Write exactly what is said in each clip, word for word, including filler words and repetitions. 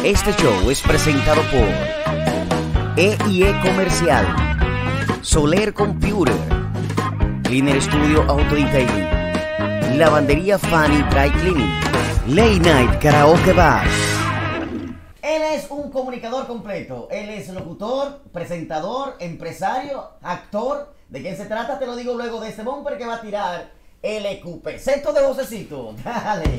Este show es presentado por E y E Comercial, Soler Computer, Cleaner Studio Auto Detailing, Lavandería Fanny Dry Cleaning, Late Night Karaoke Bar. Él es un comunicador completo. Él es locutor, presentador, empresario, actor. ¿De quién se trata? Te lo digo luego de este bumper que va a tirar el Q P. Centro de vocecito. Dale.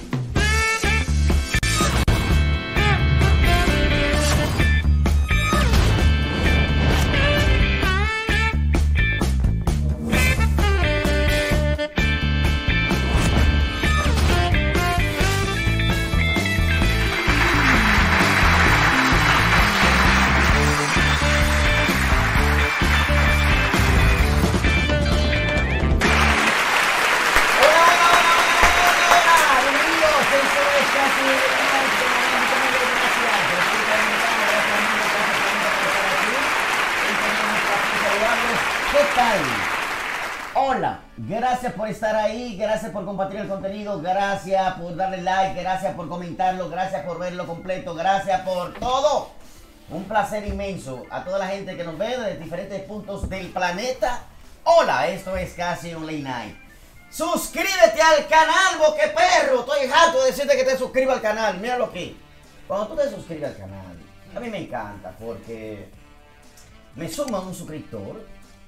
¿Qué tal? Hola, gracias por estar ahí, gracias por compartir el contenido, gracias por darle like, gracias por comentarlo, gracias por verlo completo, gracias por todo. Un placer inmenso a toda la gente que nos ve desde diferentes puntos del planeta. Hola, esto es Casi un Late Night. Suscríbete al canal, boque perro. Estoy harto de decirte que te suscribas al canal. Míralo aquí. Cuando tú te suscribes al canal, a mí me encanta porque me suma un suscriptor.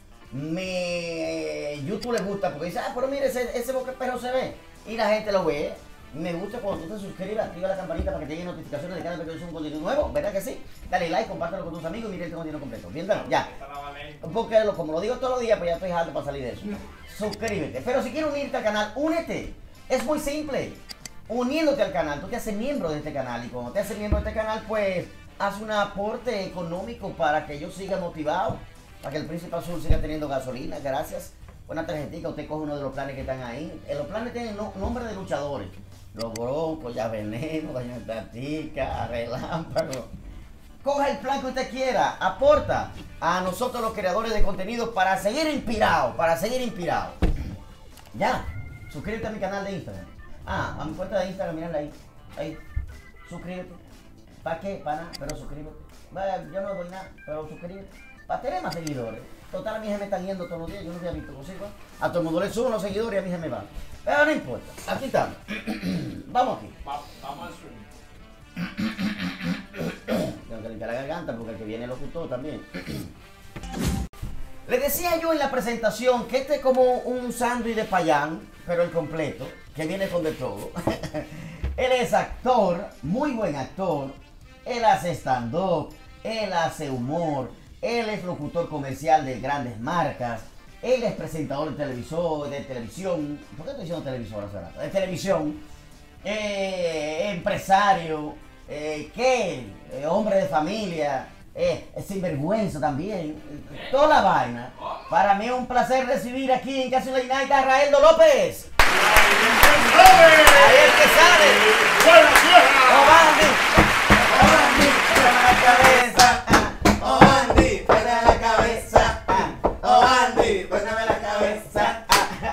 Me YouTube le gusta porque dice, ah, pero mire, ese, ese boque perro se ve. Y la gente lo ve. Me gusta cuando tú te suscribes, activa la campanita para que te lleguen notificaciones de cada vez que yo subo un contenido nuevo. ¿Verdad que sí? Dale like, compártelo con tus amigos y mire este contenido completo. ¿Bien? Ya. Porque como lo digo todos los días, pues ya estoy harto para salir de eso. Suscríbete. Pero si quieres unirte al canal, únete. Es muy simple. Uniéndote al canal, tú te haces miembro de este canal. Y cuando te haces miembro de este canal, pues haz un aporte económico para que yo siga motivado. Para que el Príncipe Azul siga teniendo gasolina. Gracias. Una tarjetita, usted coge uno de los planes que están ahí. Los planes tienen no, nombre de luchadores. Los Broncos, Ya Veneno, Doña Tatica, Relámpago. Coja el plan que usted quiera, aporta a nosotros los creadores de contenido para seguir inspirados, para seguir inspirados. Ya, suscríbete a mi canal de Instagram. Ah, a mi cuenta de Instagram, mírala ahí. Ahí, suscríbete. ¿Para qué? Para nada, pero suscríbete. Vaya, yo no doy nada, pero suscríbete. Para tener más seguidores. Total, a mí se me están yendo todos los días, yo no había visto consigo. A todo el mundo le subo los seguidores y a mí se me van. Pero no importa, aquí estamos. Vamos aquí. Vamos al stream. Tengo que limpiar la garganta porque el que viene lo locutor también. Le decía yo en la presentación que este es como un sándwich de payán, pero el completo, que viene con de todo. Él es actor, muy buen actor. Él hace stand-up, él hace humor, él es locutor comercial de grandes marcas. Él es presentador de televisor, de televisión. ¿Por qué estoy diciendo televisor hace rato? De televisión. Eh, empresario. Eh, ¿Qué? Eh, hombre de familia. Eh, sinvergüenza también. Toda la vaina. Para mí es un placer recibir aquí en Casi un Late Night a Raeldo López. Ahí el que sale. ¡Buenas tierras! ¡Oh, Bandy! ¡Oh, Bandy! ¡Pégame la cabeza! ¡Oh, Bandy! ¡Pégame la cabeza! ¡Oh, Bandy! ¡Pégame la cabeza!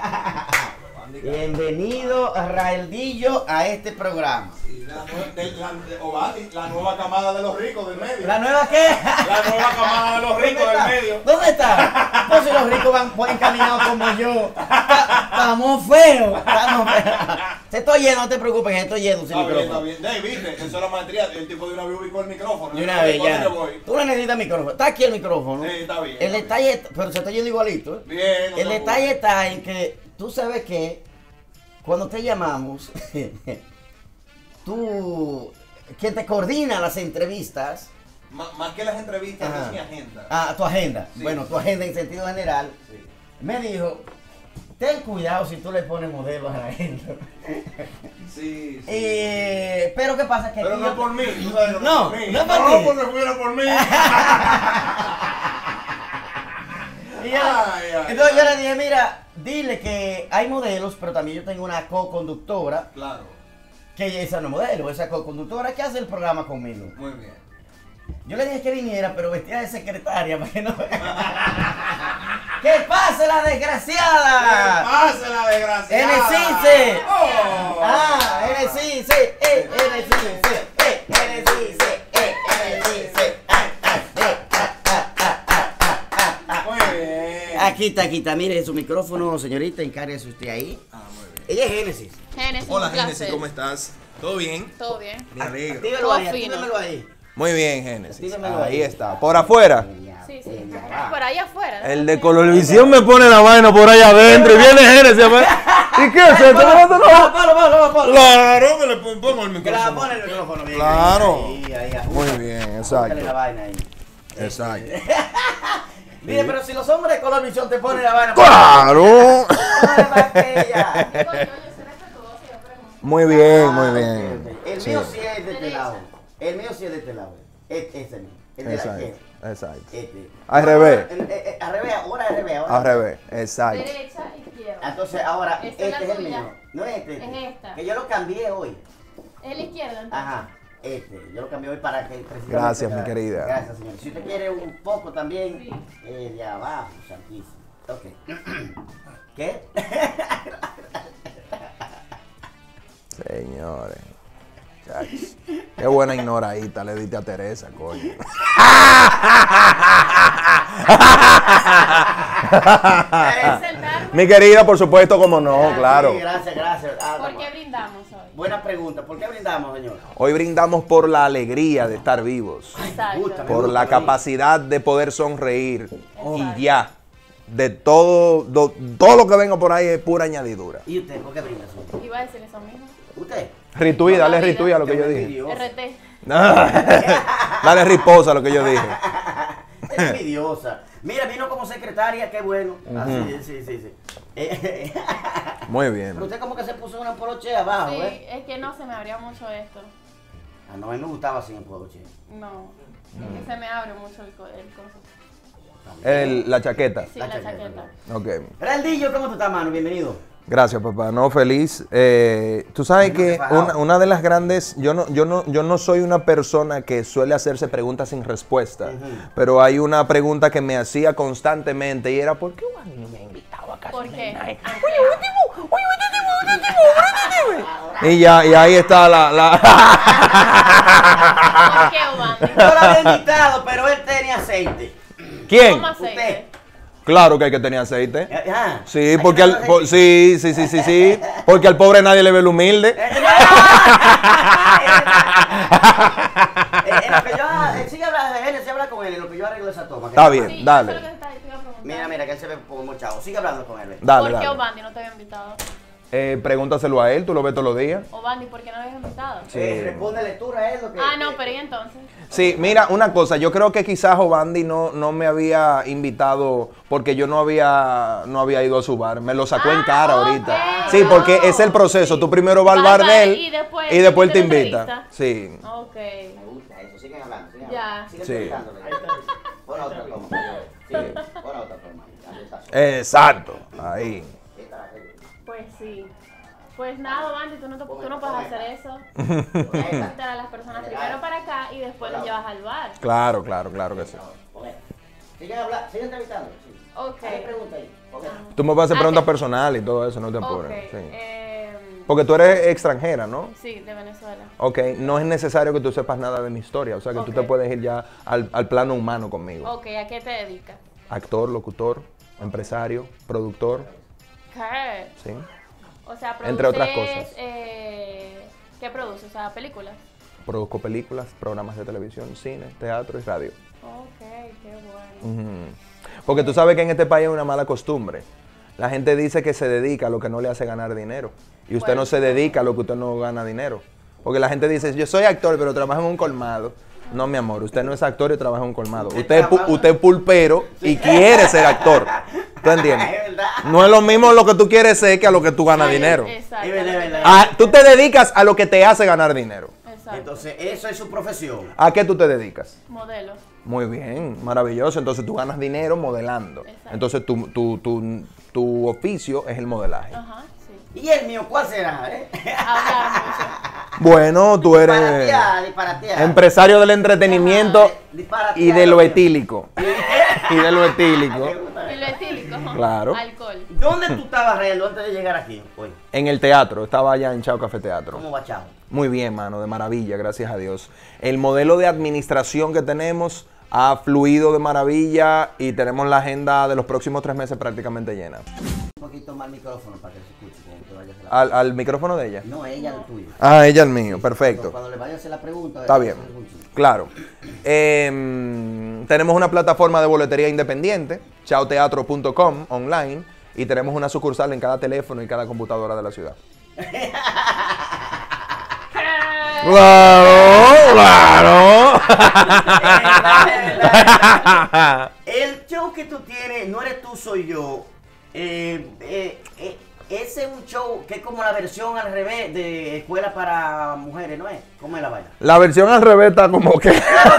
Bienvenido, Raeldillo, a este programa. La, nue de, la, de Obati, la nueva camada de los ricos del medio. ¿La nueva qué? La nueva camada de los ricos del medio. ¿Dónde está? Pues si los ricos van pues, encaminados como yo. Estamos feos. Estamos feos. Se estoy lleno, no te preocupes, estoy lleno sin Está bien, micrófono. está bien. Dave, viste, eso es la maestría. El tipo de una vez ubicó el micrófono. De una vez ya. Voy. Tú no necesitas micrófono. Está aquí el micrófono. Sí, está bien. El está detalle, pero se está yendo igualito. ¿eh? Bien. No El te detalle apures. está en que tú sabes que cuando te llamamos, tú, quien te coordina las entrevistas. Más, más que las entrevistas, Ajá. es mi agenda. Ah, tu agenda. Sí. Bueno, tu agenda en sentido general. Sí. Me dijo, ten cuidado si tú le pones modelos a la gente. Sí, sí. Eh, pero ¿qué pasa? Que Pero aquí no yo- por mí. tú sabes, No, no por mí. no por No, ti. porque fuera por mí. Y yo- Ay, ay, entonces ay. yo le dije, mira, dile que hay modelos, pero también yo tengo una co-conductora, Claro. que esa no es modelo, esa co-conductora que hace el programa conmigo. Muy bien. Yo le dije que viniera, pero vestida de secretaria para que no ¡Que pase la desgraciada! ¡Pase la desgraciada! ¡N cince! ¡Oh! ¡Ah! ¡N cince! ¡Eh! ¡N cince! ¡Eh! ¡N cince! Aquí está, aquí está. Mire su micrófono, señorita, encárguese usted ahí. Ah, muy bien. Ella es Génesis. Génesis, Hola, un placer. Génesis, ¿cómo estás? ¿Todo bien? Todo bien. Me alegro. Actívelo Todo ahí, fino. actívemelo ahí. Muy bien, Génesis. Actívemelo Ahí está. Por afuera. Sí, sí. Ya va. Por ahí afuera. El de Colorvisión me pone la vaina por ahí adentro y viene Génesis. ¿Y qué es esto? Palo, palo, palo, palo. Claro, que le pon- pongo el Que la micrófono. pone el micrófono bien. Claro. Ahí, ahí, ajusta. Muy bien, exacto. Ajústale la vaina ahí. Exacto. Dile, pero si los hombres de color visión te ponen la vaina. ¡Claro! Póngale más que ella. Digo yo, yo soy respetuosa, yo pregunto. Muy bien, Ah, muy ok, bien. ok. El Sí. mío sí es de este Derecha. lado. El mío sí es de este lado. Este, este mío. El de la Exacto, izquierda. exacto. Este. Al revés. El- el- el- Al revés, ahora al revés. Ahora Al revés, exacto. Derecha, izquierda. Entonces ahora, Esta este es la es el tuya. mío. No es este. este. Es esta. Que yo lo cambié hoy. Es la izquierda, entonces. Ajá. Este, yo lo cambié hoy para que precisamente. Gracias, mi para- querida. Gracias, señor. Si usted quiere un poco también, Sí. eh, de abajo, santísimo. Ok. ¿Qué? Señores. Chachos. Qué buena ignoradita le diste a Teresa, coño. Sentarme. Mi querida, por supuesto, como no, Ah, claro. sí, gracias, gracias. Ah, ¿Por toma. qué brindamos hoy? Buena pregunta. ¿Por qué brindamos, señor? Hoy brindamos por la alegría de estar vivos, Exacto. gusta, me por gusta, la me gusta. capacidad de poder sonreír Exacto. y ya. De todo, do- todo lo que venga por ahí es pura añadidura. ¿Y usted por qué brinda, señor? Iba a decir eso mismo. ¿Usted? Retweet, Toda dale vida. retweet a lo que yo Es dije. envidioso. R T. Dale riposa a lo que yo dije. Es envidiosa. Mira, vino como secretaria, qué bueno. Así, sí, sí, sí. Eh, Muy Pero bien. usted como que se puso una poloche abajo, Sí, ¿eh? es que no se me abría mucho esto. Ah, no, a mí me gustaba así en poloche. No. Es que se me abre mucho el, co- el coso. El- la chaqueta. Sí, La la, chaqueta, chaqueta. Ok. Raldillo, ¿cómo tú estás, mano? Bienvenido. Gracias, papá. No, feliz. Eh, tú sabes Ay, no, que fajado. una, una de las grandes, yo no, yo no, yo no soy una persona que suele hacerse preguntas sin respuesta, Ujú. pero hay una pregunta que me hacía constantemente y era ¿por qué Juan no me ha invitado a casa? ¿Por qué? Y ya, y ahí está la, la ¿Por qué, Obandi? Yo lo había invitado, pero él tenía aceite. ¿Quién? ¿Cómo aceite? Usted. Claro que hay que tener aceite. Eh, ah, Sí, hay porque que al, tener po- aceite. sí, sí, sí, sí, sí, porque al pobre nadie le ve lo humilde. Eh, no. Eh, en lo que yo, eh, sigue hablando de él, sigue habla con él, en lo que yo arreglo esa toma. que Está está bien. mal. Sí, dale. eso es lo que te estaba- te iba a preguntar. Mira, mira, que él se ve como mochado. Sigue hablando con él. ve. Dale, ¿Por qué dale. Obandi no te había invitado? Eh, pregúntaselo a él, tú lo ves todos los días. Obandi, ¿por qué no me habías invitado? Sí. Eh, respóndele tú a él lo que. Ah, no, pero ¿y entonces? Sí, mira, una cosa, yo creo que quizás Obandi no, no me había invitado porque yo no había, no había ido a su bar, me lo sacó en Ah, cara ok. ahorita. Sí, porque es el proceso, tú primero vas al bar de él y después, y después él te te invita. entrevista. Sí. Ok. Me gusta eso, siguen hablando. Siguen Ya. hablando. Sigue Sí. entrevistándole. Pon otra toma. Sí, pon otra toma. Ahí está. Exacto, ahí. Ahí está la regla. Pues sí. Pues nada, Obandi, tú no, te- tú no puedes hacer eso. Pon esta. Invitar a las personas primero para acá y después los llevas al bar. Claro, claro, claro que sí. Pon esta. Siguen hablando, siguen entrevistando. Sí. Ok. Hay pregunta ahí. Pon esta. Tú me vas a hacer Ah, preguntas que- personales y todo eso, no te Ok. apures. Sí. em, Porque tú eres extranjera, ¿no? sí, de Venezuela. Ok, no es necesario que tú sepas nada de mi historia, o sea que tú Ok. te puedes ir ya al, al plano humano conmigo. Ok, ¿a qué te dedicas? Actor, locutor, empresario, productor, ¿Qué? ¿sí? O sea, produces, Entre otras cosas. Eh, ¿Qué produces? O sea, películas. Produzco películas, programas de televisión, cine, teatro y radio. Ok, qué bueno. Ujú. Porque tú sabes que en este país hay una mala costumbre. La gente dice que se dedica a lo que no le hace ganar dinero. Y usted Bueno. no se dedica a lo que usted no gana dinero. Porque la gente dice, yo soy actor, pero trabajo en un colmado. No, mi amor, usted no es actor y trabaja en un colmado. Usted es, pu- trabaja. usted es pulpero y quiere ser actor. ¿Tú entiendes? Es verdad. No es lo mismo lo que tú quieres ser que a lo que tú ganas Sí, dinero. Exacto. Es verdad, lo que es verdad. te- Ah, tú te dedicas a lo que te hace ganar dinero. Exacto. Entonces, eso es su profesión. ¿A qué tú te dedicas? Modelo. Muy bien, maravilloso. Entonces tú ganas dinero modelando. Exacto. Entonces tu, tu, tu, tu oficio es el modelaje. Ajá, sí. ¿Y el mío cuál será? Eh? Hablar mucho. Bueno, tú eres Disparatear, disparatear. empresario del entretenimiento Ajá, disparatear. y de lo etílico. Y de lo etílico. Y lo etílico. Claro. Alcohol. ¿Dónde tú estabas, Reyendo, antes de llegar aquí? Hoy. En el teatro, estaba allá en Chao Café Teatro. ¿Cómo va, chavo? Muy bien, mano, de maravilla, gracias a Dios. El modelo de administración que tenemos ha fluido de maravilla y tenemos la agenda de los próximos tres meses prácticamente llena. Un poquito más el micrófono para que se escuche cuando te vayas a hacer la ¿Al, pregunta. al micrófono de ella? No, ella el tuyo. Ah, ella el mío, perfecto. Cuando le vayas a hacer la pregunta. Está le bien, vas a hacer un chiste. claro. Eh, tenemos una plataforma de boletería independiente, chao teatro punto com, online, y tenemos una sucursal en cada teléfono y cada computadora de la ciudad. ¡Claro! ¡Claro! El show que tú tienes, No Eres Tú, Soy Yo, eh, eh, eh, ese es un show que es como la versión al revés de Escuela para Mujeres, ¿no es? ¿Cómo es la vaina? La versión al revés está como que...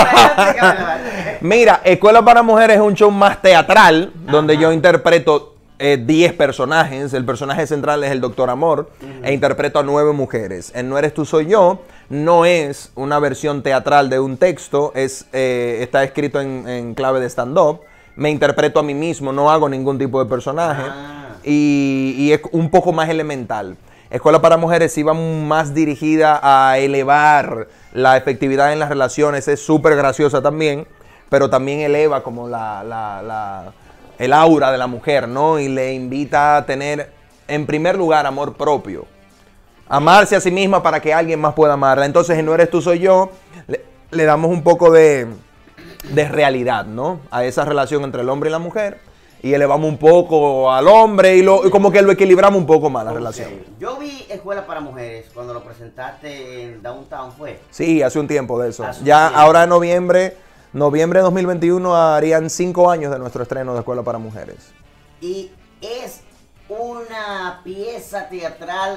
Mira, Escuela para Mujeres es un show más teatral, donde yo interpreto diez eh, personajes. El personaje central es el Doctor Amor, uh-huh. e interpreto a nueve mujeres. En No Eres Tú, Soy Yo no es una versión teatral de un texto, es, eh, está escrito en, en clave de stand-up. Me interpreto a mí mismo, no hago ningún tipo de personaje, ah. y, y es un poco más elemental. Escuela para Mujeres iba más dirigida a elevar la efectividad en las relaciones, es súper graciosa también, pero también eleva como la, la, la, el aura de la mujer, ¿no? Y le invita a tener, en primer lugar, amor propio. Amarse a sí misma para que alguien más pueda amarla. Entonces, en No Eres Tú, Soy Yo, le, le damos un poco de, de realidad, ¿no? A esa relación entre el hombre y la mujer. Y elevamos un poco al hombre y, lo, y como que lo equilibramos un poco más la okay. relación. Yo vi Escuela para Mujeres cuando lo presentaste en Downtown, ¿fue? Sí, hace un tiempo de eso. Hace ya ahora en noviembre, noviembre de dos mil veintiuno harían cinco años de nuestro estreno de Escuela para Mujeres. Y es una pieza teatral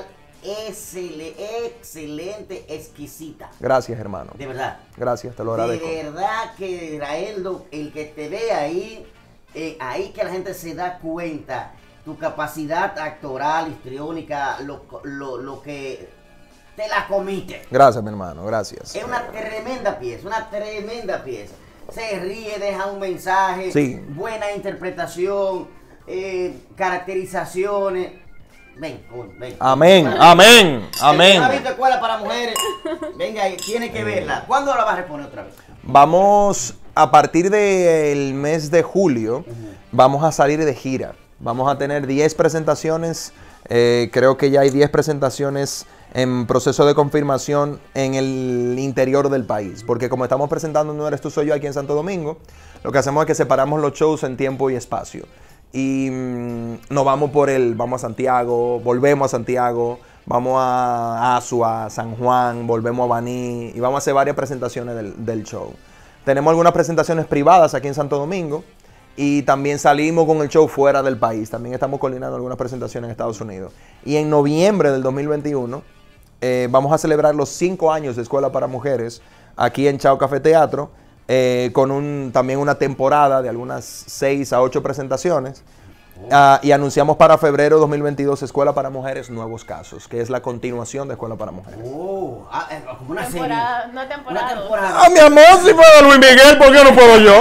excelente, exquisita. Gracias, hermano. De verdad. Gracias, te lo agradezco. De verdad que, Raeldo, el que te ve ahí, eh, ahí que la gente se da cuenta, tu capacidad actoral, histriónica, lo, lo, lo que te la comiste. Gracias, mi hermano, gracias. Es una tremenda pieza, una tremenda pieza. Se ríe, deja un mensaje, sí. buena interpretación, eh, caracterizaciones. Ven, ven. Amén, amén, amén. ¿No ha visto Escuela para Mujeres? Venga, tiene que verla. ¿Cuándo la vas a reponer otra vez? Vamos, a partir del mes de julio, uh-huh. vamos a salir de gira. Vamos a tener diez presentaciones. Eh, creo que ya hay diez presentaciones en proceso de confirmación en el interior del país. Porque como estamos presentando No Eres Tú, Soy Yo aquí en Santo Domingo, lo que hacemos es que separamos los shows en tiempo y espacio. Y mmm, nos vamos por el, vamos a Santiago, volvemos a Santiago, vamos a Asua, San Juan, volvemos a Baní y vamos a hacer varias presentaciones del, del show. Tenemos algunas presentaciones privadas aquí en Santo Domingo y también salimos con el show fuera del país. También estamos coordinando algunas presentaciones en Estados Unidos. Y en noviembre del dos mil veintiuno eh, vamos a celebrar los cinco años de Escuela para Mujeres aquí en Chao Café Teatro. Eh, con un, también una temporada de algunas seis a ocho presentaciones. Oh. Uh, y anunciamos para febrero dos mil veintidós Escuela para Mujeres Nuevos Casos, que es la continuación de Escuela para Mujeres. Oh, ah, eh, como una temporada, serie. Una temporada. Una temporada. Ah, mi amor, si puedo Luis Miguel, ¿por qué no puedo yo?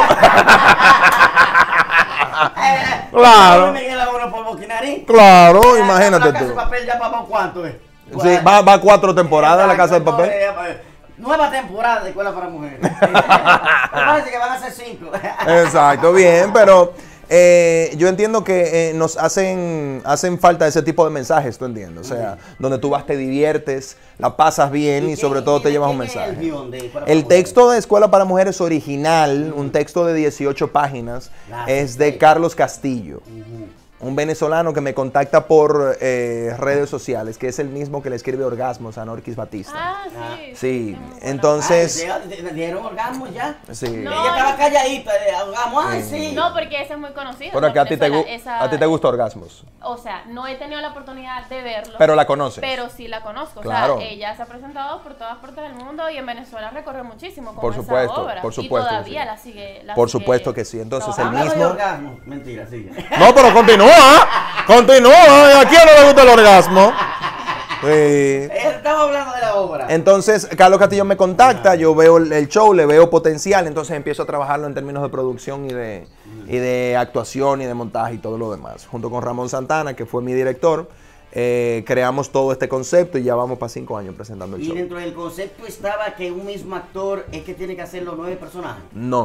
Claro. Luis Miguel ahora por Boquinarí. Claro, eh, imagínate la Casa tú. de Papel ya para cuánto es. Sí, va, va cuatro temporadas la Casa de Papel. Nueva temporada de Escuela para Mujeres. Parece que van a ser cinco. Exacto, bien, pero eh, yo entiendo que eh, nos hacen, hacen falta ese tipo de mensajes, ¿tú entiendes? O sea, uh-huh. donde tú vas, te diviertes, la pasas bien y, y sobre todo te llevas un mensaje. ¿El guión de Escuela El para texto Mujeres? de Escuela para Mujeres original, uh-huh. un texto de dieciocho páginas, Gracias, es de sí. Carlos Castillo. Uh-huh. Un venezolano que me contacta por eh, redes sociales, que es el mismo que le escribe Orgasmos a Norquis Batista. Ah, sí. Sí, entonces... ¿Le dieron Orgasmos ya? Sí. No, ella estaba calladita, Orgasmos, ay, sí. No, porque ese es muy conocido. Pero que a ti, te, esa, a ti te gusta Orgasmos. O sea, no he tenido la oportunidad de verlo. Pero la conoces. Pero sí la conozco. Claro. O sea, ella se ha presentado por todas partes del mundo y en Venezuela recorre muchísimo con por esa supuesto, obra. Por supuesto, y todavía sí. la sigue. La por sigue supuesto que sí. Entonces el mismo... De orgasmo. Mentira, sigue. No, pero continúa. Continúa. ¿A quién no le gusta el orgasmo? Sí. Estamos hablando de la obra. Entonces, Carlos Castillo me contacta, yo veo el, el show, le veo potencial, entonces empiezo a trabajarlo en términos de producción y de, y de actuación y de montaje y todo lo demás. Junto con Ramón Santana, que fue mi director, eh, creamos todo este concepto y ya vamos para cinco años presentando el ¿Y show. dentro del concepto estaba que un mismo actor es que tiene que hacer los nueve personajes? No.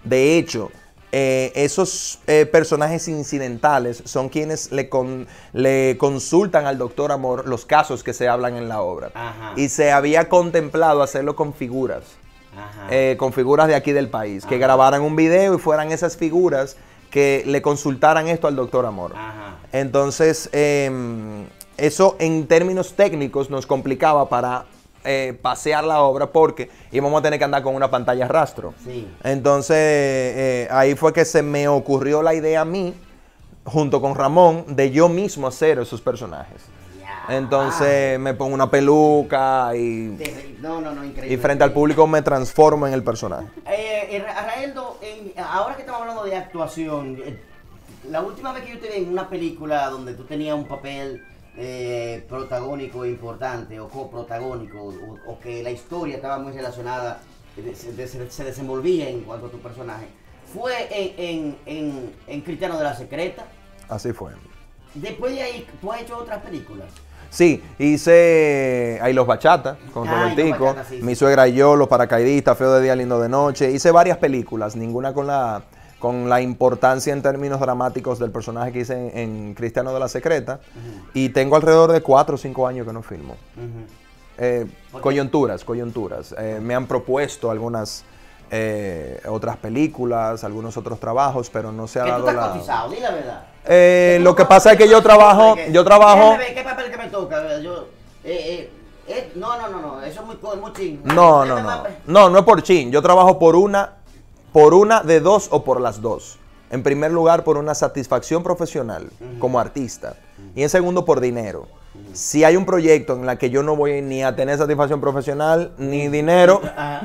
De hecho, eh, esos eh, personajes incidentales son quienes le, con, le consultan al doctor Amor los casos que se hablan en la obra. Ajá. Y se había contemplado hacerlo con figuras. Ajá. Eh, con figuras de aquí del país, Ajá. que grabaran un video y fueran esas figuras que le consultaran esto al doctor Amor. Ajá. Entonces, eh, eso en términos técnicos nos complicaba para eh, pasear la obra porque íbamos a tener que andar con una pantalla rastro. Sí. Entonces, eh, ahí fue que se me ocurrió la idea a mí, junto con Ramón, de yo mismo hacer esos personajes. Ya. Entonces, me pongo una peluca y... Te- No, no, no, increíble. Y frente al público me transformo en el personaje. Eh, eh, Raeldo, en- ahora que estamos hablando de actuación, eh, la última vez que yo te vi en una película donde tú tenías un papel eh, protagónico importante o coprotagónico, o, o que la historia estaba muy relacionada, eh, se, de- se- se desenvolvía en cuanto a tu personaje, fue en, en, en, en Cristiano de la Secreta. Así fue. Después de ahí, ¿tú has hecho otras películas? Sí, hice Ahí los Bachatas con Ah, Ahí los Robertico, Bachatas, sí, sí. Mi suegra y yo, Los Paracaidistas, Feo de Día, Lindo de Noche. Hice varias películas, ninguna con la, con la importancia en términos dramáticos del personaje que hice en, en Cristiano de la Secreta. Ujú. Y tengo alrededor de cuatro o cinco años que no filmo. Ujú. Eh, ¿Por qué? coyunturas, coyunturas. Eh, me han propuesto algunas eh, otras películas, algunos otros trabajos, pero no se ha Que tú dado estás la... cotizado, di la verdad. Eh, Que tú lo no que pasa es que yo trabajo, yo trabajo... Déjame ver ¿Qué papel que me toca? Yo, eh, eh, eh, no, no, no, no, eso es muy, co- muy ching. No, no, Déjame no. papel. No, no es por chin. Yo trabajo por una, por una de dos o por las dos. En primer lugar, por una satisfacción profesional como artista. Y en segundo, por dinero. Si hay un proyecto en el que yo no voy ni a tener satisfacción profesional ni dinero,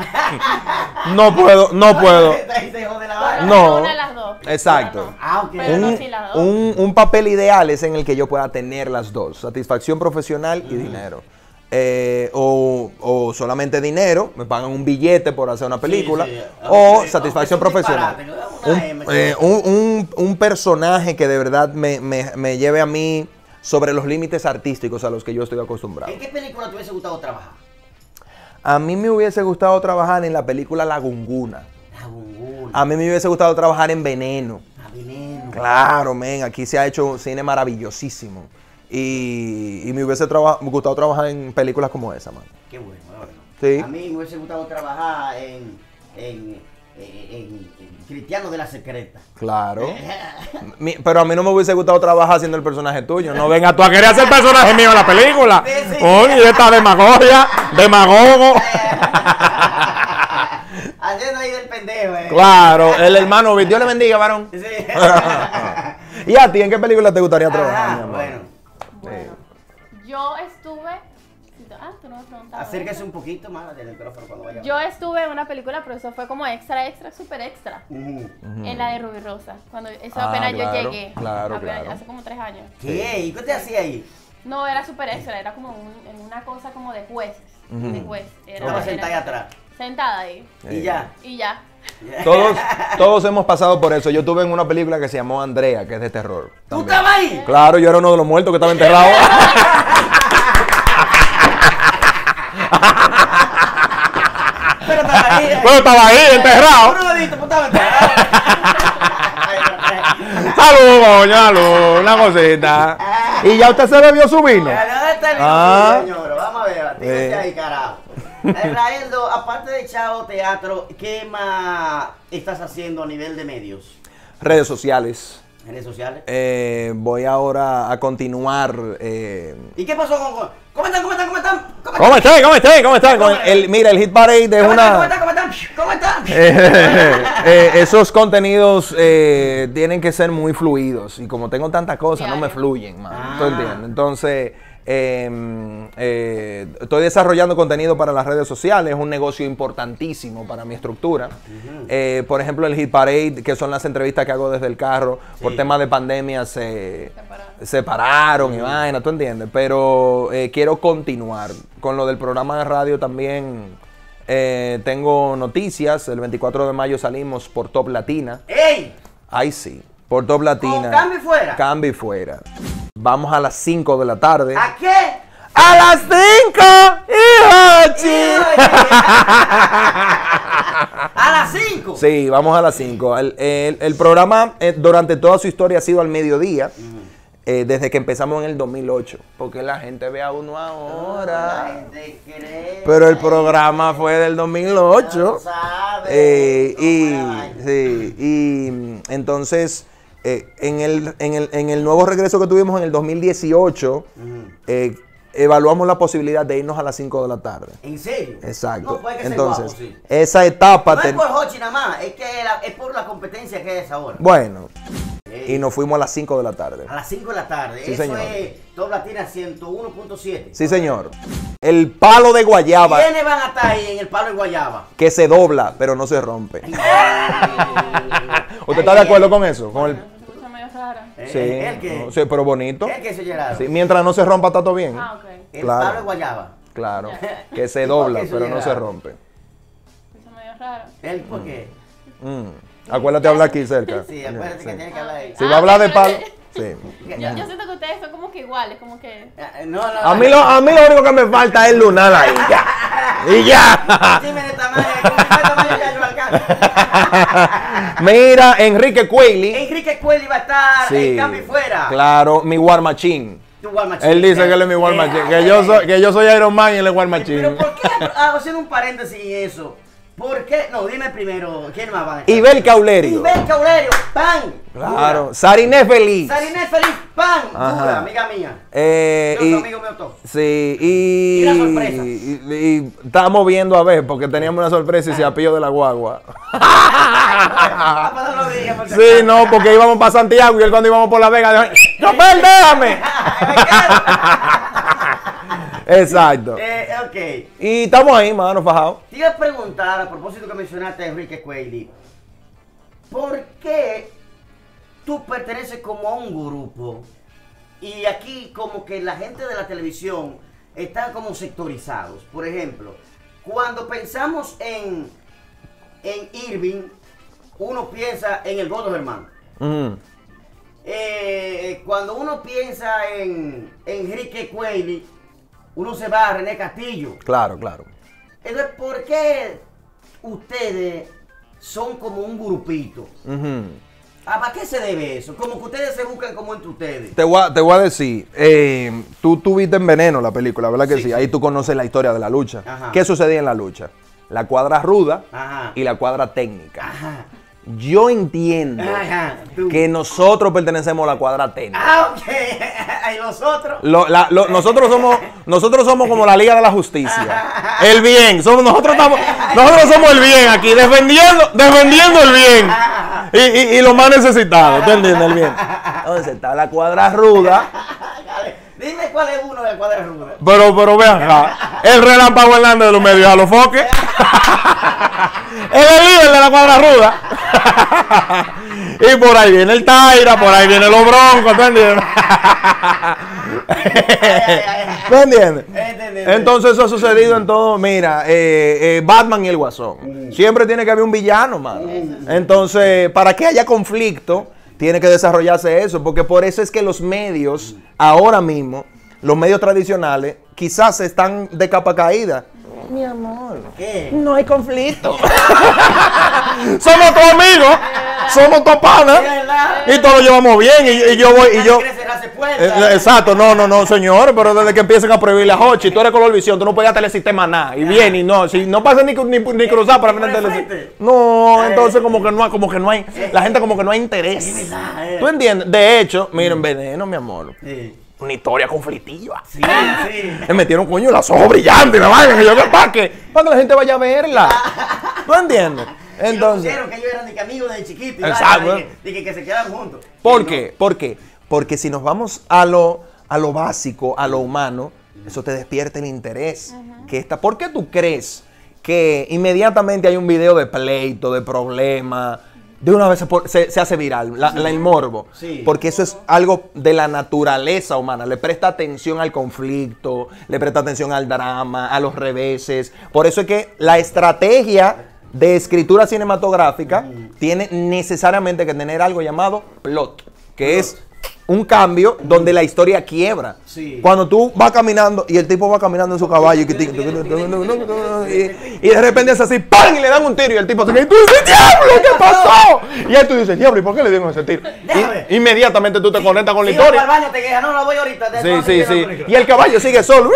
no puedo, no puedo. Ahí se jode la vaina. No. Una de las dos. Exacto. Ah, ok. Pero no Un, sí las dos. un- un papel ideal es en el que yo pueda tener las dos, satisfacción profesional y dinero. Eh, o, o solamente dinero, me pagan un billete por hacer una película, sí. o Sí, satisfacción es un profesional. disparate, una Un, M, eh, un- un- un personaje que de verdad me, me- me lleve a mí sobre los límites artísticos a los que yo estoy acostumbrado. ¿En qué película te hubiese gustado trabajar? A mí me hubiese gustado trabajar en la película La Gunguna. La Gunguna. A mí me hubiese gustado trabajar en Veneno. La Veneno. Claro, men, aquí se ha hecho cine maravillosísimo. Y, y me hubiese traba- gustado trabajar en películas como esa, man. Qué bueno, bueno. Sí. A mí me hubiese gustado trabajar en, en, en, en- en Cristiano de la Secreta. Claro. Mi- pero a mí no me hubiese gustado trabajar haciendo el personaje tuyo. No venga tú a querer hacer el personaje mío en la película. Sí, sí. Oye, esta demagogia, demagogo. Haciendo ahí del pendejo, eh. Claro, el hermano, Dios le bendiga, varón. Sí. ¿Y a ti en qué película te gustaría trabajar, Ajá, mi amor? bueno. Bueno, yo estuve. Ah, tú no me preguntabas. Acérquese un poquito más del micrófono cuando vaya. Yo estuve en una película, pero eso fue como extra, extra, súper extra. Ujú. En la de Ruby Rosa. Cuando eso Ah, apenas claro, yo llegué. claro, Apenas- claro. Hace como tres años. ¿Qué? ¿Y qué te hacía ahí? No, era súper extra, era como un- en una cosa como de jueces. Ujú. De juez. Era, Estaba sentada ahí era- atrás. Sentada ahí. Y Sí. ya. Y ya. Todos, todos hemos pasado por eso. Yo estuve en una película que se llamó Andrea, que es de terror. ¿Tú también. estabas ahí? Claro, yo era uno de los muertos que estaba enterrado. Pero estaba ahí. eh. Pero estaba ahí, enterrado. Tú no lo viste, pues estaba enterrado. Ay, no, Salud, coño, salud, una cosita. ¿Y ya usted se bebió su vino? Ya está el vino, Ah. señor. Vamos a ver, tírate Sí. ahí, carajo. Eh, Raeldo, aparte de Chao Teatro, ¿qué más estás haciendo a nivel de medios? Redes sociales. ¿Redes sociales? Eh, voy ahora a continuar. eh, ¿Y qué pasó con... con- ¿Cómo están? ¿Cómo están? ¿Cómo están? ¿Cómo ¿Cómo están? ¿Cómo están? ¿Cómo están? Con el, mira, el Hit Parade es ¿Cómo están? ¿Cómo una... están? ¿Cómo están? ¿Cómo están? Eh, eh, esos contenidos eh, tienen que ser muy fluidos y como tengo tantas cosas no me Diario. fluyen, man. Ah. ¿Tú entiendes? Entonces eh, eh, estoy desarrollando contenido para las redes sociales, es un negocio importantísimo para mi estructura. Eh, por ejemplo, el Hit Parade, que son las entrevistas que hago desde el carro, por Sí. temas de pandemia se Separaron. separaron y vaina, ¿tú entiendes? Pero eh, quiero continuar con lo del programa de radio también. Eh, tengo noticias, el veinticuatro de mayo salimos por Top Latina. ¡Ey! Ahí sí, por Top Latina. ¿Con cambio y fuera? Cambio y fuera. Vamos a las cinco de la tarde. ¿A qué? ¡A las cinco! ¡Hijo, chi! Oye. ¿A las cinco? Sí, vamos a las cinco. El, el- el programa eh, durante toda su historia ha sido al mediodía, eh, desde que empezamos en el dos mil ocho. Porque la gente ve a uno La ahora. gente cree. Pero el programa fue del dos mil ocho. No sabe. Eh, y, No sabe. sí, y mm, entonces, eh, en, el, en, el, en el nuevo regreso que tuvimos en el dos mil dieciocho, eh, evaluamos la posibilidad de irnos a las cinco de la tarde. ¿En serio? Exacto. No, puede que sea Entonces, guapo, sí. esa etapa... No es ten- por Hochi nada más, es que la- es por la competencia que es ahora. Bueno, Ey, y nos fuimos a las cinco de la tarde. a las cinco de la tarde. Sí, Eso señor. es Top Latina ciento uno punto siete. Sí, señor. El palo de guayaba ¿Quiénes van a estar ahí en el palo de Guayaba? que se dobla, pero no se rompe. Ay, ¿Usted está de acuerdo con eso? Con el... Se escucha medio rara. Eh, Sí, ¿El que no, sí, pero bonito. ¿El que se Gerardo? Sí, mientras no se rompa, está todo bien. Ah, ok. El claro. palo de Guayaba. Claro. Ya. Que se ¿Y por dobla, qué eso pero no llega? se rompe. Se escucha medio raro. ¿El por qué? Mm. Acuérdate de hablar aquí cerca. Sí, acuérdate Sí. que tiene que hablar ahí. Si Ah, va a hablar de pero palo, que- sí. Yo, yo siento que ustedes son como que iguales, como que... Ah, No, no. A mí, lo, a mí lo único que me falta es lunar ahí, ya. Y ya. Dime de tamaño, con qué tamaño ya yo alcanzo. Mira, Enrique Cuelli. Enrique Cuelli va a estar Sí, en cambio y fuera. claro, mi War Machine. Tu War Machine. Él dice que él es mi War Eh, Machine. ay, Que ay, yo ay. soy, que yo soy Iron Man y él es War Machine. Pero ¿por qué? Ah, haciendo un paréntesis en eso. ¿Por qué? No, dime primero, ¿quién más va a estar? Ibel Caulerio. Ibel Caulerio, pan. Claro. Sarinés Feliz. Sarinés Feliz, pan. Ajá. Dura, amiga mía. Eh, Yo, y, tu amigo mío todo. sí, y, Y la sorpresa. y, y estamos viendo a ver, porque teníamos una sorpresa y se apilló de la guagua. Ah, pues no lo digas, por si Sí, acaso. no, porque íbamos para Santiago y él cuando íbamos por La Vega dijo, ¡Chopper, déjame! Exacto. Eh, ok. Y estamos ahí, mano, fajados. Te iba a preguntar, a propósito que mencionaste a Enrique Cuelli, ¿por qué tú perteneces como a un grupo y aquí como que la gente de la televisión está como sectorizados? Por ejemplo, cuando pensamos en, en Irving, uno piensa en el Gordo Germán. Ujú. Eh, cuando uno piensa en, en Enrique Cuelli, uno se va a René Castillo. Claro, claro. Entonces, ¿por qué ustedes son como un grupito? Ujú. ¿A qué se debe eso? Como que ustedes se buscan como entre ustedes. Te voy a, te voy a decir, eh, tú, tú viste en Veneno la película, ¿verdad que sí? Sí, sí. Ahí tú conoces la historia de la lucha. Ajá. ¿Qué sucedía en la lucha? La cuadra ruda Ajá. y la cuadra técnica. Ajá. Yo entiendo Ajá. Tú. que nosotros pertenecemos a la cuadra técnica. Ah, ok. ¿Y los otros? Lo- la- lo- nosotros somos nosotros somos como la Liga de la Justicia. El bien. Somos, nosotros, estamos, nosotros somos el bien aquí, defendiendo, defendiendo el bien. Y, y, y lo más necesitado. ¿Tú entiendes? El bien. Entonces está la cuadra ruda. Dale, dime cuál es uno de la cuadra ruda. Pero, pero vean acá. El relámpago Hernández de los medios a los foques. Es el líder de la cuadra ruda. Y por ahí viene el Taira, por ahí viene los Broncos, ¿tú entiendes? ¿Tú entiendes? Entendí. Entonces eso ha sucedido en todo, mira, eh, eh, Batman y el Guasón. Siempre tiene que haber un villano, mano. Entonces, para que haya conflicto, tiene que desarrollarse eso, porque por eso es que los medios, ahora mismo, los medios tradicionales, quizás están de capa caída. Mi amor, ¿Qué? no hay conflicto. Somos tus amigos, somos tus panas, Es verdad. y todos lo llevamos bien, y, y yo voy, y yo... Quiere cerrarse Eh, puertas. Exacto, no, no, no, señor, pero desde que empiecen a prohibirle a Hochi, tú eres Colorvisión, tú no puedes ir a Telesistema nada, y bien, y no, si no pasa ni, ni, ni cruzar para ¿Y frente por del el Telesistema. frente? No, Eh. entonces como que no, hay- como que no hay, la gente como que no hay interés. Es verdad, eh. ¿Tú entiendes? De hecho, miren, Veneno, mi amor, Sí, una historia conflictiva. sí, sí. Me metieron coño los ojos brillantes y la vaina, que yo que para que, para que la gente vaya a verla. ¿Tú entiendes? Y lo Entonces, pusieron que ellos eran de que amigos de chiquito. y Exacto. vaina, de que, de que, que se quedaban juntos. ¿por Y qué? ¿Por qué? Porque si nos vamos a lo, a lo básico, a lo humano, eso te despierta el interés. Que está, ¿por qué tú crees que inmediatamente hay un video de pleito, de problema, de una vez se, por- se- se hace viral, la- la- el morbo? Sí. Porque eso es algo de la naturaleza humana. Le presta atención al conflicto, le presta atención al drama, a los reveses. Por eso es que la estrategia de escritura cinematográfica tiene necesariamente que tener algo llamado plot, que es un cambio donde la historia quiebra. Sí. Cuando tú vas caminando y el tipo va caminando en su caballo y, y, y de repente es así, ¡pam! Y le dan un tiro y el tipo se queda y tú dices, ¡diablo! ¿Qué pasó? Y ahí tú dices, ¡diablo! ¿Y por qué le dieron ese tiro? Y, inmediatamente tú te conectas con la Si historia. vas al baño te quejas, no, no voy ahorita. Sí, sí, sí. Y el caballo sigue solo.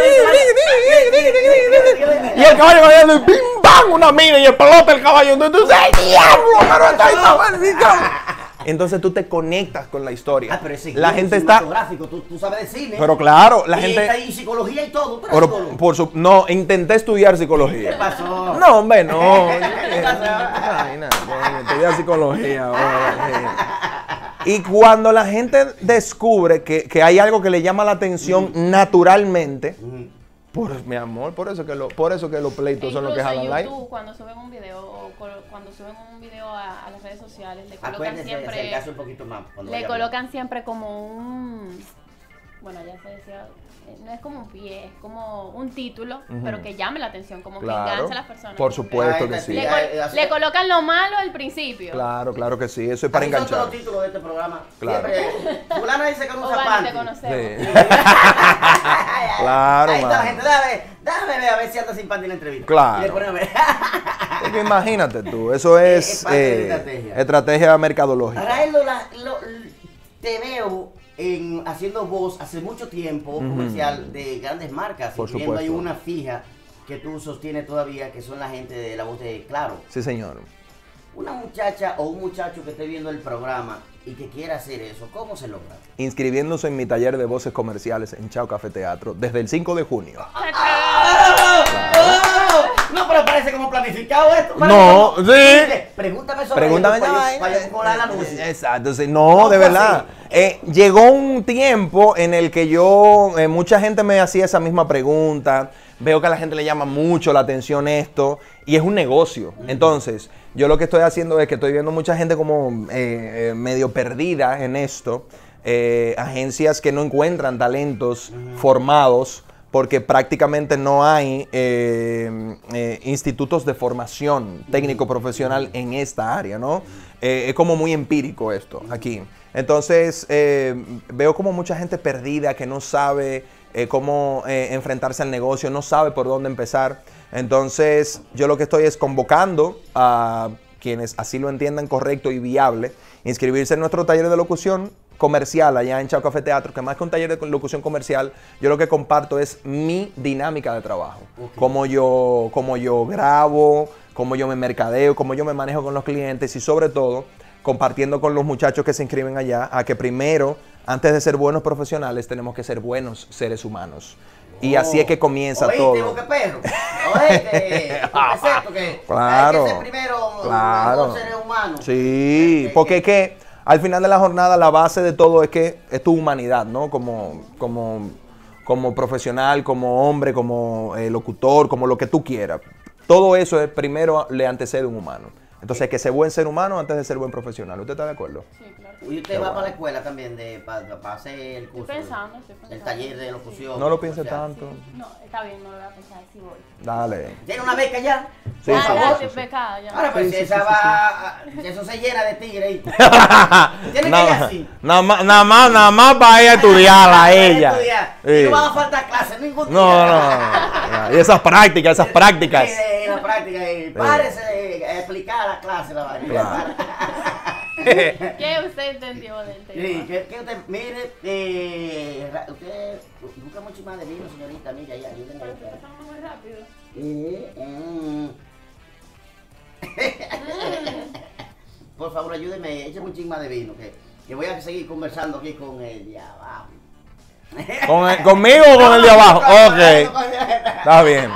Y el caballo va dando ¡pim, bam! Una mina y explota el caballo. Entonces tú dices, ¡ay, diablo! Pero está ahí, entonces tú te conectas con la historia. Ah, pero ese la gente está. Tú, tú sabes de cine. Pero claro, la y gente. Está ahí psicología y todo. Por, por su, no, intenté estudiar psicología. ¿Qué pasó? No, hombre, no. ¿Qué pasó? Ay, no, estudiar psicología. Y cuando la gente descubre que, que hay algo que le llama la atención mm. naturalmente, mm. por mi amor, por eso que lo, por eso que los pleitos son los que jalan like. YouTube, cuando suben un video o cuando suben un video a, a las redes sociales, le colocan Acuérdese, siempre un poquito más, le colocan siempre como un, bueno, ya se decía, no es como un pie, es como un título, uh-huh. pero que llame la atención, como claro, que enganche a las personas. Por supuesto que, que sí. Le, col le colocan lo malo al principio. Claro, claro que sí, eso es para así enganchar. Son los títulos de este programa. Claro. Siempre, fulana dice que no usa vale, panty. te conocemos. Sí. Claro, ahí está man. la gente, déjame, déjame ver a ver si anda sin panty en la entrevista. Claro. Y le ponen a ver. Es que imagínate tú, eso es, es parte eh, de estrategia. estrategia mercadológica. Rael, lo, lo, te veo en, haciendo voz hace mucho tiempo uh-huh. comercial de grandes marcas. Por incluyendo supuesto. hay una fija que tú sostienes todavía, que son la gente de la voz de Claro. Sí, señor. Una muchacha o un muchacho que esté viendo el programa y que quiera hacer eso, ¿cómo se logra? Inscribiéndose en mi taller de voces comerciales en Chao Café Teatro desde el cinco de junio. ¡Ah! ¡Oh! No, pero parece como planificado esto. No, como, sí. Pregúntame sobre Pregúntame esto, ya, para yo- para yo colar el anuncio. Exacto, sí, no, de verdad. Eh, llegó un tiempo en el que yo, eh, mucha gente me hacía esa misma pregunta. Veo que a la gente le llama mucho la atención esto y es un negocio. Entonces, yo lo que estoy haciendo es que estoy viendo mucha gente como eh, eh, medio perdida en esto. Eh, agencias que no encuentran talentos uh-huh. formados porque prácticamente no hay eh, eh, institutos de formación técnico-profesional en esta área, ¿no? Eh, es como muy empírico esto aquí. Entonces, eh, veo como mucha gente perdida que no sabe eh, cómo eh, enfrentarse al negocio, no sabe por dónde empezar. Entonces, yo lo que estoy es convocando a quienes así lo entiendan correcto y viable, inscribirse en nuestro taller de locución comercial allá en Chao Café Teatro, que más que un taller de locución comercial, yo lo que comparto es mi dinámica de trabajo. Okay. Cómo yo, cómo yo grabo, cómo yo me mercadeo, cómo yo me manejo con los clientes y sobre todo compartiendo con los muchachos que se inscriben allá a que primero, antes de ser buenos profesionales, tenemos que ser buenos seres humanos. Y oh. así es que comienza ¿Oíste, todo. ¿Oíste, perro? ¿Oíste? Exacto, que claro, hay que ser primero claro. un ser humano. Sí, que, porque es que al final de la jornada la base de todo es que es tu humanidad, ¿no? Como, como, como profesional, como hombre, como eh, locutor, como lo que tú quieras. Todo eso es primero le antecede a un humano. Entonces hay que ser buen ser humano antes de ser buen profesional. ¿Usted está de acuerdo? Sí, claro. ¿Y usted Qué va bueno. para la escuela también de, para, para hacer el curso? Estoy pensando, estoy pensando. El taller de locución. No lo piense o sea, tanto. Sí. No, está bien, no lo voy a pensar, sí voy. Dale. ¿Tiene una beca ya? Sí, ah, sí, ya, sí, estoy sí. becada, ya. Ahora pues Sí, si sí, esa sí, va, sí, sí. Eso se llena de tigre ahí. Tiene que ir así. Nada más, nada más, nada más para ella estudiarla a ella. Estudiar. Sí. Y no van a faltar clases ningún día. No, no, no. Y esas prácticas, esas prácticas. Sí, en la práctica. Y párese a explicar la clase. La vaina. Claro. ¿Qué usted entendió del tema? Sí, que, que usted, mire, eh, usted busca mucho más de vino, señorita, mira, ya, ayúdenme. Pero empezamos muy rápido. Eh, mm. Por favor, ayúdeme, écheme un chin más de vino, que, que voy a seguir conversando aquí con el de abajo. ¿Con el, ¿Conmigo o con el de abajo? Ok. Está bien.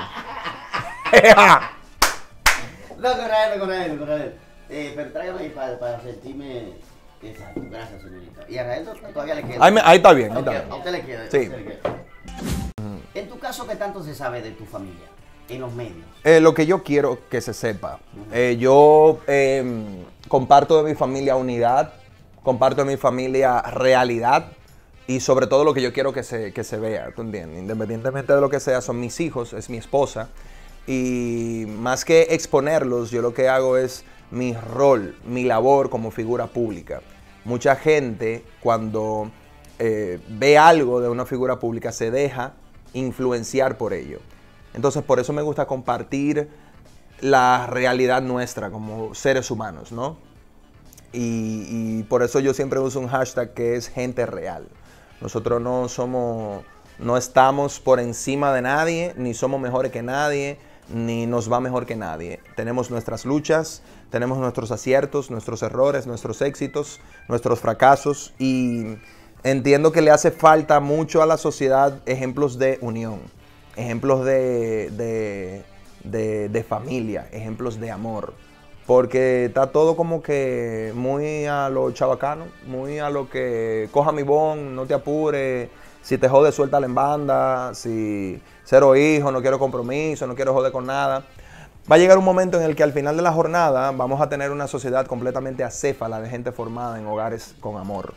No, con él, con él, con él. Eh, pero tráigame ahí para, para sentirme... Exacto, gracias, señorita. Y a Rael todavía le queda. Ahí, me, ahí está bien, ahí está Okay, bien. a usted le queda. Sí. A usted le queda. En tu caso, ¿qué tanto se sabe de tu familia en los medios? Eh, lo que yo quiero que se sepa, eh, yo eh, comparto de mi familia unidad, comparto de mi familia realidad y sobre todo lo que yo quiero que se, que se vea, ¿tú entiendes? Independientemente de lo que sea, son mis hijos, es mi esposa y más que exponerlos, yo lo que hago es mi rol, mi labor como figura pública. mucha gente cuando eh, ve algo de una figura pública se deja influenciar por ello. Entonces, por eso me gusta compartir la realidad nuestra como seres humanos, ¿no? Y, y por eso yo siempre uso un hashtag que es gente real. Nosotros no somos, no estamos por encima de nadie, ni somos mejores que nadie, ni nos va mejor que nadie. Tenemos nuestras luchas, tenemos nuestros aciertos, nuestros errores, nuestros éxitos, nuestros fracasos, y entiendo que le hace falta mucho a la sociedad ejemplos de unión, ejemplos de, de, de, de familia, ejemplos de amor. Porque está todo como que muy a lo chabacano, muy a lo que coja mi bon, no te apures, si te jode suéltala en banda, si cero hijos, no quiero compromiso, no quiero joder con nada. Va a llegar un momento en el que al final de la jornada vamos a tener una sociedad completamente acéfala de gente formada en hogares con amor.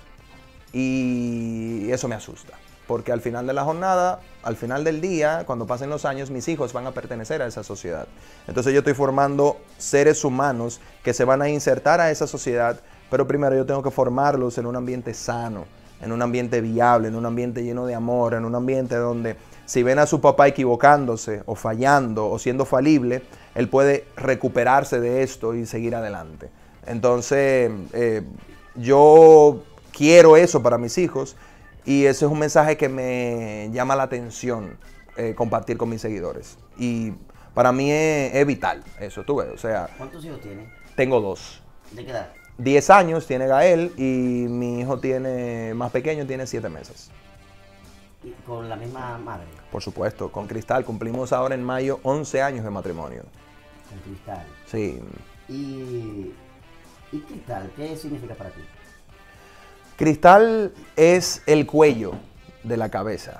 Y eso me asusta. Porque al final de la jornada, al final del día, cuando pasen los años, mis hijos van a pertenecer a esa sociedad. Entonces yo estoy formando seres humanos que se van a insertar a esa sociedad, pero primero yo tengo que formarlos en un ambiente sano, en un ambiente viable, en un ambiente lleno de amor, en un ambiente donde si ven a su papá equivocándose o fallando o siendo falible, él puede recuperarse de esto y seguir adelante. Entonces eh, yo quiero eso para mis hijos. Y ese es un mensaje que me llama la atención eh, compartir con mis seguidores. Y para mí es, es vital eso, tú ves. O sea, ¿cuántos hijos tienes? Tengo dos. ¿De qué edad? Diez años tiene Gael y mi hijo tiene, más pequeño, tiene siete meses. ¿Y con la misma madre? Por supuesto, con Cristal. Cumplimos ahora en mayo once años de matrimonio. Con Cristal. Sí. ¿Y, y Cristal qué significa para ti? Cristal es el cuello de la cabeza.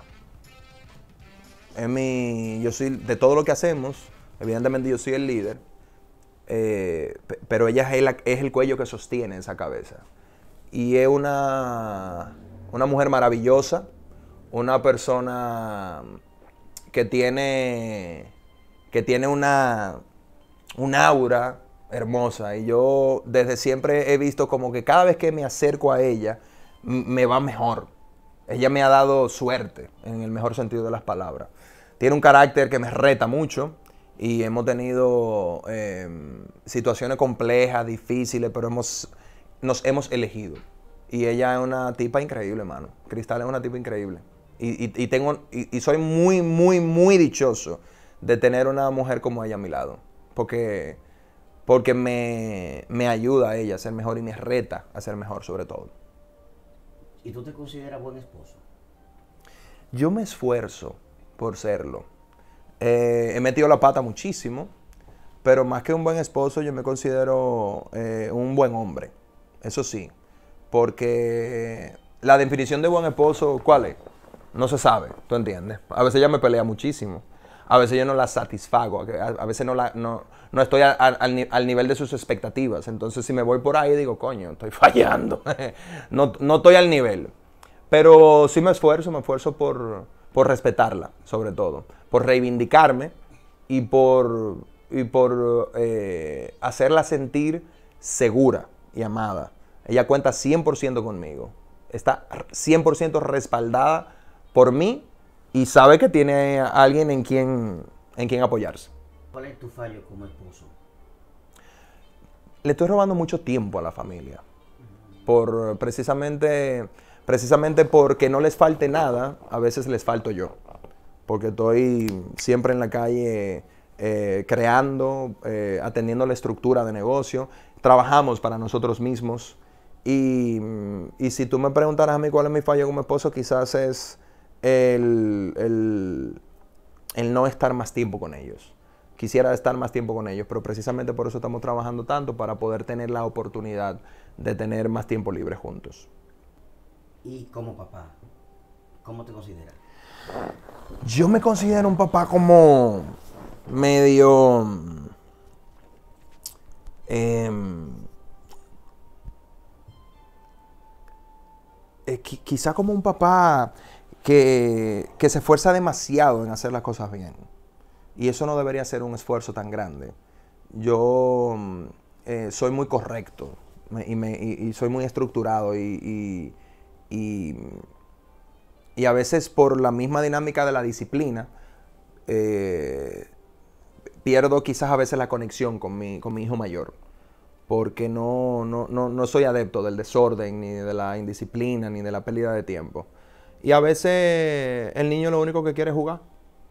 Es mi, yo soy, de todo lo que hacemos, evidentemente yo soy el líder, eh, pero ella es el, es el cuello que sostiene esa cabeza. Y es una, una mujer maravillosa, una persona que tiene, que tiene una, un aura hermosa, y yo desde siempre he visto como que cada vez que me acerco a ella me va mejor. Ella me ha dado suerte en el mejor sentido de las palabras. Tiene un carácter que me reta mucho y hemos tenido eh, situaciones complejas, difíciles, pero hemos, nos hemos elegido. Y ella es una tipa increíble, mano. Cristal es una tipa increíble. Y, y, y, tengo, y, y soy muy, muy, muy dichoso de tener una mujer como ella a mi lado. Porque... Porque me, me ayuda a ella a ser mejor y me reta a ser mejor sobre todo. ¿Y tú te consideras buen esposo? Yo me esfuerzo por serlo. Eh, he metido la pata muchísimo, pero más que un buen esposo yo me considero eh, un buen hombre. Eso sí, porque la definición de buen esposo, ¿cuál es? No se sabe, ¿tú entiendes? A veces ella me pelea muchísimo. A veces yo no la satisfago, a veces no, la, no, no estoy a, a, al, al nivel de sus expectativas. Entonces si me voy por ahí digo, coño, estoy fallando. no, no estoy al nivel. Pero sí me esfuerzo, me esfuerzo por, por respetarla, sobre todo. Por reivindicarme y por, y por eh, hacerla sentir segura y amada. Ella cuenta cien por ciento conmigo. Está cien por ciento respaldada por mí. Y sabe que tiene a alguien en quien, en quien apoyarse. ¿Cuál es tu fallo como esposo? Le estoy robando mucho tiempo a la familia. Por precisamente, precisamente porque no les falte nada, a veces les falto yo. Porque estoy siempre en la calle eh, creando, eh, atendiendo la estructura de negocio. Trabajamos para nosotros mismos. Y, y si tú me preguntaras a mí cuál es mi fallo como esposo, quizás es... El, el, el no estar más tiempo con ellos. Quisiera estar más tiempo con ellos, pero precisamente por eso estamos trabajando tanto, para poder tener la oportunidad de tener más tiempo libre juntos. ¿Y como papá? ¿Cómo te consideras? Yo me considero un papá como medio... Eh, eh, quizá como un papá... Que, que se esfuerza demasiado en hacer las cosas bien. Y eso no debería ser un esfuerzo tan grande. Yo eh, soy muy correcto. Me- y, me, y, y soy muy estructurado y, y, y, y a veces por la misma dinámica de la disciplina, eh, pierdo quizás a veces la conexión con mi, con mi hijo mayor. Porque no, no, no, no soy adepto del desorden, ni de la indisciplina, ni de la pérdida de tiempo. Y a veces el niño lo único que quiere es jugar.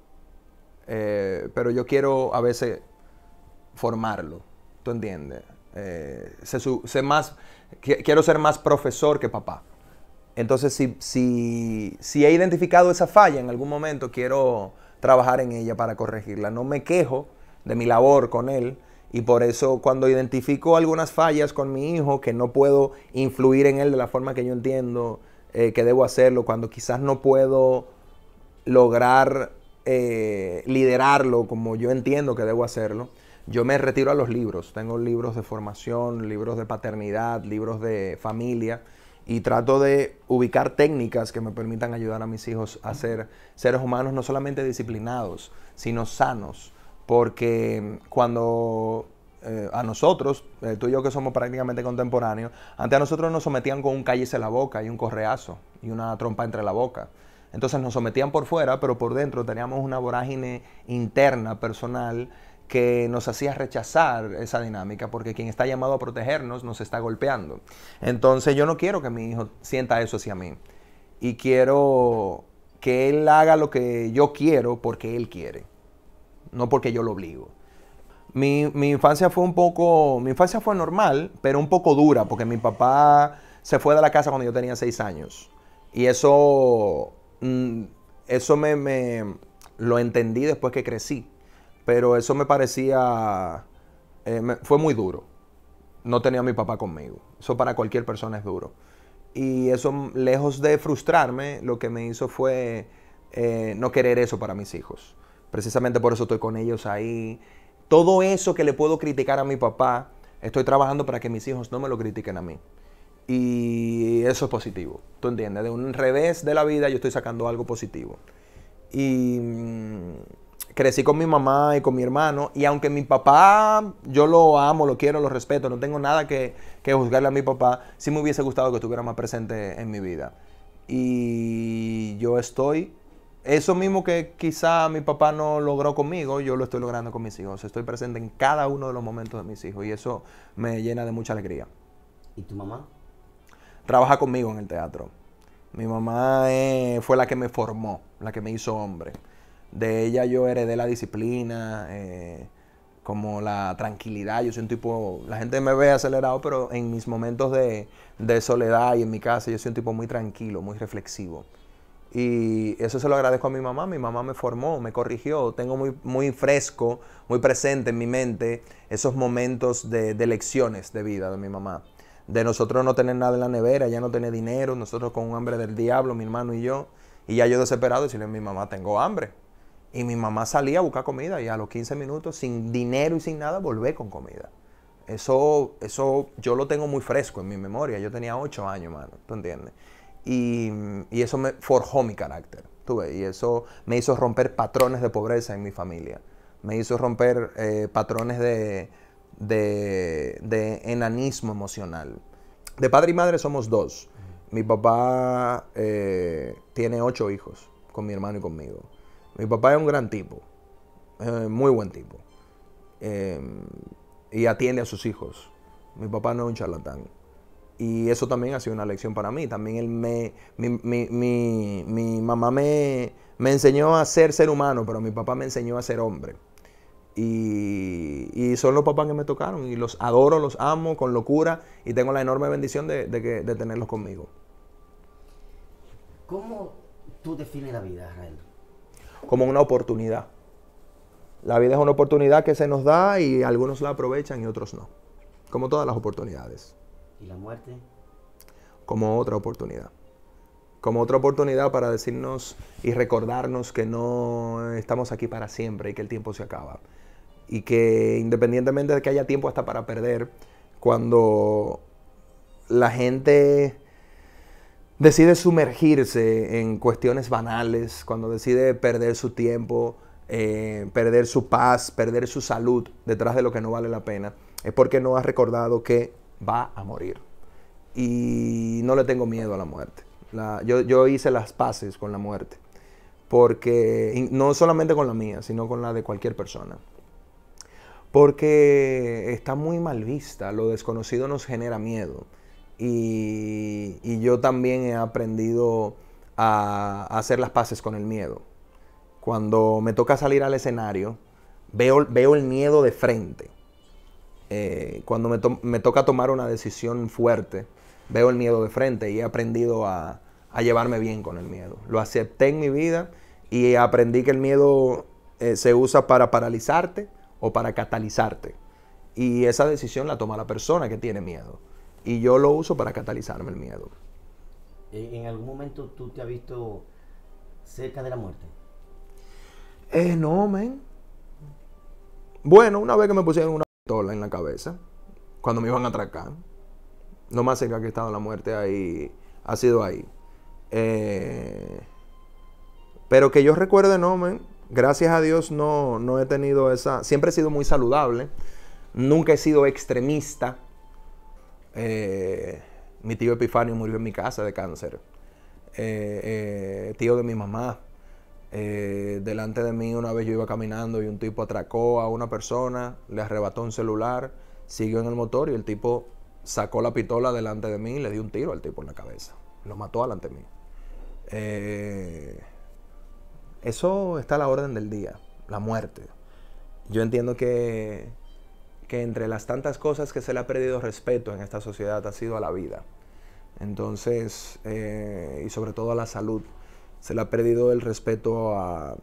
Eh, pero yo quiero a veces formarlo, ¿tú entiendes? Eh, sé su- sé más, qui- quiero ser más profesor que papá. Entonces, si, si, si he identificado esa falla en algún momento, quiero trabajar en ella para corregirla. No me quejo de mi labor con él, y por eso cuando identifico algunas fallas con mi hijo, que no puedo influir en él de la forma que yo entiendo eh, que debo hacerlo, cuando quizás no puedo lograr eh, liderarlo como yo entiendo que debo hacerlo, yo me retiro a los libros. Tengo libros de formación, libros de paternidad, libros de familia, y trato de ubicar técnicas que me permitan ayudar a mis hijos a ser seres humanos no solamente disciplinados, sino sanos. Porque cuando eh, a nosotros, eh, tú y yo que somos prácticamente contemporáneos, antes a nosotros nos sometían con un cállese la boca y un correazo y una trompa entre la boca. Entonces nos sometían por fuera, pero por dentro teníamos una vorágine interna, personal, que nos hacía rechazar esa dinámica, porque quien está llamado a protegernos nos está golpeando. Entonces yo no quiero que mi hijo sienta eso hacia mí. Y quiero que él haga lo que yo quiero porque él quiere, no porque yo lo obligo. Mi, mi infancia fue un poco, mi infancia fue normal, pero un poco dura, porque mi papá se fue de la casa cuando yo tenía seis años. Y eso, mm, eso me, me lo entendí después que crecí. Pero eso me parecía, eh, me, fue muy duro. No tenía a mi papá conmigo. Eso para cualquier persona es duro. Y eso, lejos de frustrarme, lo que me hizo fue eh, no querer eso para mis hijos. Precisamente por eso estoy con ellos ahí. Todo eso que le puedo criticar a mi papá, estoy trabajando para que mis hijos no me lo critiquen a mí. Y eso es positivo, ¿tú entiendes? De un revés de la vida yo estoy sacando algo positivo. Y mmm, crecí con mi mamá y con mi hermano, y aunque mi papá, yo lo amo, lo quiero, lo respeto, no tengo nada que, que juzgarle a mi papá, sí me hubiese gustado que estuviera más presente en mi vida. Y yo estoy, eso mismo que quizá mi papá no logró conmigo, yo lo estoy logrando con mis hijos. Estoy presente en cada uno de los momentos de mis hijos, y eso me llena de mucha alegría. ¿Y tu mamá? Trabaja conmigo en el teatro. Mi mamá eh, fue la que me formó, la que me hizo hombre. De ella yo heredé la disciplina, eh, como la tranquilidad. Yo soy un tipo, la gente me ve acelerado, pero en mis momentos de, de soledad y en mi casa yo soy un tipo muy tranquilo, muy reflexivo. Y eso se lo agradezco a mi mamá. Mi mamá me formó, me corrigió. Tengo muy, muy fresco, muy presente en mi mente esos momentos de, de lecciones de vida de mi mamá. De nosotros no tener nada en la nevera, ya no tener dinero, nosotros con un hambre del diablo, mi hermano y yo. Y ya yo desesperado decirle a mi mamá, tengo hambre. Y mi mamá salía a buscar comida y a los quince minutos, sin dinero y sin nada, volvé con comida. Eso, eso yo lo tengo muy fresco en mi memoria. Yo tenía ocho años, mano, ¿tú entiendes? Y, y eso me forjó mi carácter, ¿tú ves? Y eso me hizo romper patrones de pobreza en mi familia. Me hizo romper eh, patrones de, de, de enanismo emocional. De padre y madre somos dos. Mi papá eh, tiene ocho hijos, con mi hermano y conmigo. Mi papá es un gran tipo, eh, muy buen tipo, eh, y atiende a sus hijos. Mi papá no es un charlatán. Y eso también ha sido una lección para mí. También él me, mi, mi, mi, mi mamá me, me enseñó a ser ser humano, pero mi papá me enseñó a ser hombre. Y, y son los papás que me tocaron, y los adoro, los amo con locura, y tengo la enorme bendición de, de, que, de tenerlos conmigo. ¿Cómo tú defines la vida, Israel? Como una oportunidad. La vida es una oportunidad que se nos da y algunos la aprovechan y otros no. Como todas las oportunidades. ¿Y la muerte? Como otra oportunidad. Como otra oportunidad para decirnos y recordarnos que no estamos aquí para siempre y que el tiempo se acaba. Y que independientemente de que haya tiempo hasta para perder, cuando la gente decide sumergirse en cuestiones banales, cuando decide perder su tiempo, eh, perder su paz, perder su salud detrás de lo que no vale la pena, es porque no ha recordado que va a morir. Y no le tengo miedo a la muerte. La, yo, yo hice las paces con la muerte. Porque, no solamente con la mía, sino con la de cualquier persona. Porque está muy mal vista, lo desconocido nos genera miedo. Y, y yo también he aprendido a, a hacer las paces con el miedo. Cuando me toca salir al escenario, veo, veo el miedo de frente. Eh, cuando me, to me toca tomar una decisión fuerte, veo el miedo de frente y he aprendido a, a llevarme bien con el miedo. Lo acepté en mi vida y aprendí que el miedo eh, se usa para paralizarte o para catalizarte. Y esa decisión la toma la persona que tiene miedo. Y yo lo uso para catalizarme el miedo. ¿En algún momento tú te has visto cerca de la muerte? Eh, no, men. Bueno, una vez que me pusieron una pistola en la cabeza, cuando me iban a atracar, lo más cerca que he estado la muerte ahí, ha sido ahí. Eh, pero que yo recuerde, no, men. Gracias a Dios no, no he tenido esa... Siempre he sido muy saludable. Nunca he sido extremista. Eh, mi tío Epifanio murió en mi casa de cáncer. Eh, eh, tío de mi mamá. Eh, delante de mí una vez yo iba caminando y un tipo atracó a una persona, le arrebató un celular, siguió en el motor y el tipo sacó la pistola delante de mí y le dio un tiro al tipo en la cabeza. Lo mató delante de mí. Eh... Eso está a la orden del día, la muerte. Yo entiendo que, que entre las tantas cosas que se le ha perdido respeto en esta sociedad ha sido a la vida. Entonces, eh, y sobre todo a la salud, se le ha perdido el respeto a,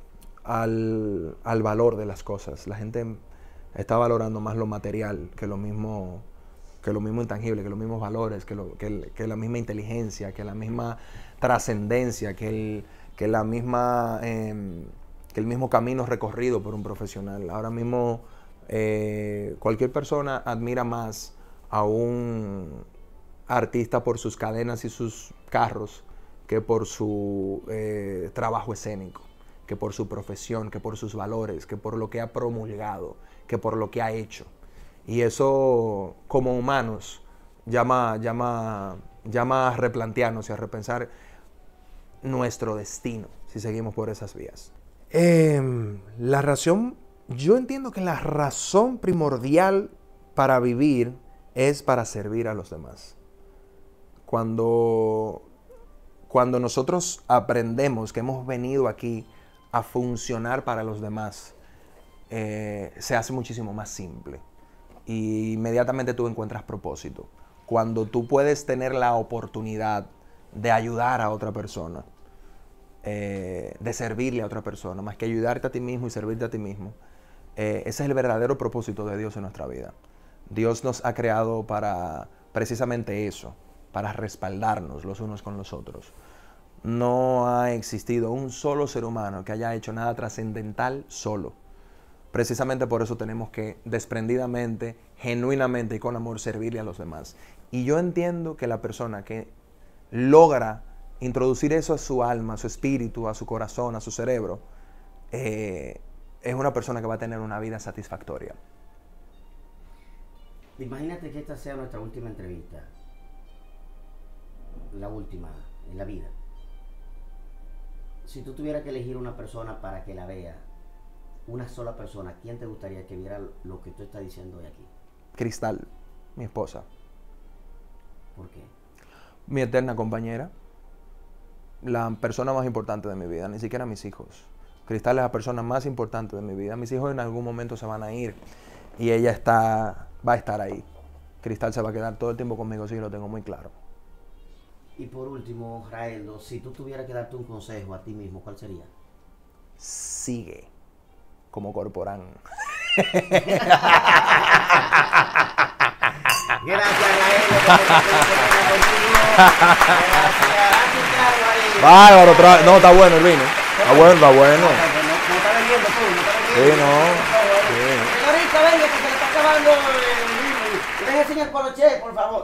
al, al valor de las cosas. La gente está valorando más lo material que lo mismo, que lo mismo intangible, que los mismos valores, que, lo, que, el, que la misma inteligencia, que la misma trascendencia, que el... que la misma eh, que el mismo camino recorrido por un profesional. Ahora mismo eh, cualquier persona admira más a un artista por sus cadenas y sus carros que por su eh, trabajo escénico, que por su profesión, que por sus valores, que por lo que ha promulgado, que por lo que ha hecho. Y eso, como humanos, llama, llama, llama a replantearnos y a repensar nuestro destino, si seguimos por esas vías. Eh, la razón, yo entiendo que la razón primordial para vivir es para servir a los demás. Cuando, cuando nosotros aprendemos que hemos venido aquí a funcionar para los demás, eh, se hace muchísimo más simple. Y inmediatamente tú encuentras propósito. Cuando tú puedes tener la oportunidad de ayudar a otra persona, eh, de servirle a otra persona, más que ayudarte a ti mismo y servirte a ti mismo. Eh, ese es el verdadero propósito de Dios en nuestra vida. Dios nos ha creado para precisamente eso, para respaldarnos los unos con los otros. No ha existido un solo ser humano que haya hecho nada trascendental solo. Precisamente por eso tenemos que desprendidamente, genuinamente y con amor servirle a los demás. Y yo entiendo que la persona que logra introducir eso a su alma, a su espíritu, a su corazón, a su cerebro, eh, es una persona que va a tener una vida satisfactoria. Imagínate que esta sea nuestra última entrevista. La última en la vida. Si tú tuvieras que elegir una persona para que la vea, una sola persona, ¿quién te gustaría que viera lo que tú estás diciendo hoy aquí? Cristal, mi esposa. ¿Por qué? Mi eterna compañera. La persona más importante de mi vida, ni siquiera mis hijos. Cristal es la persona más importante de mi vida. Mis hijos en algún momento se van a ir y ella está, va a estar ahí. Cristal se va a quedar todo el tiempo conmigo, sí, lo tengo muy claro. Y por último, Raeldo, si tú tuvieras que darte un consejo a ti mismo, ¿cuál sería? Sigue como Corporán. Gracias, Raeldo. Bárbaro, tra- no, está bueno el vino. Está bueno, está bueno. No, no está bebiendo tú, no está Sí, bebiendo. no. Señorita, venga, que se le está acabando el vino. Deje sin el poloche, por favor.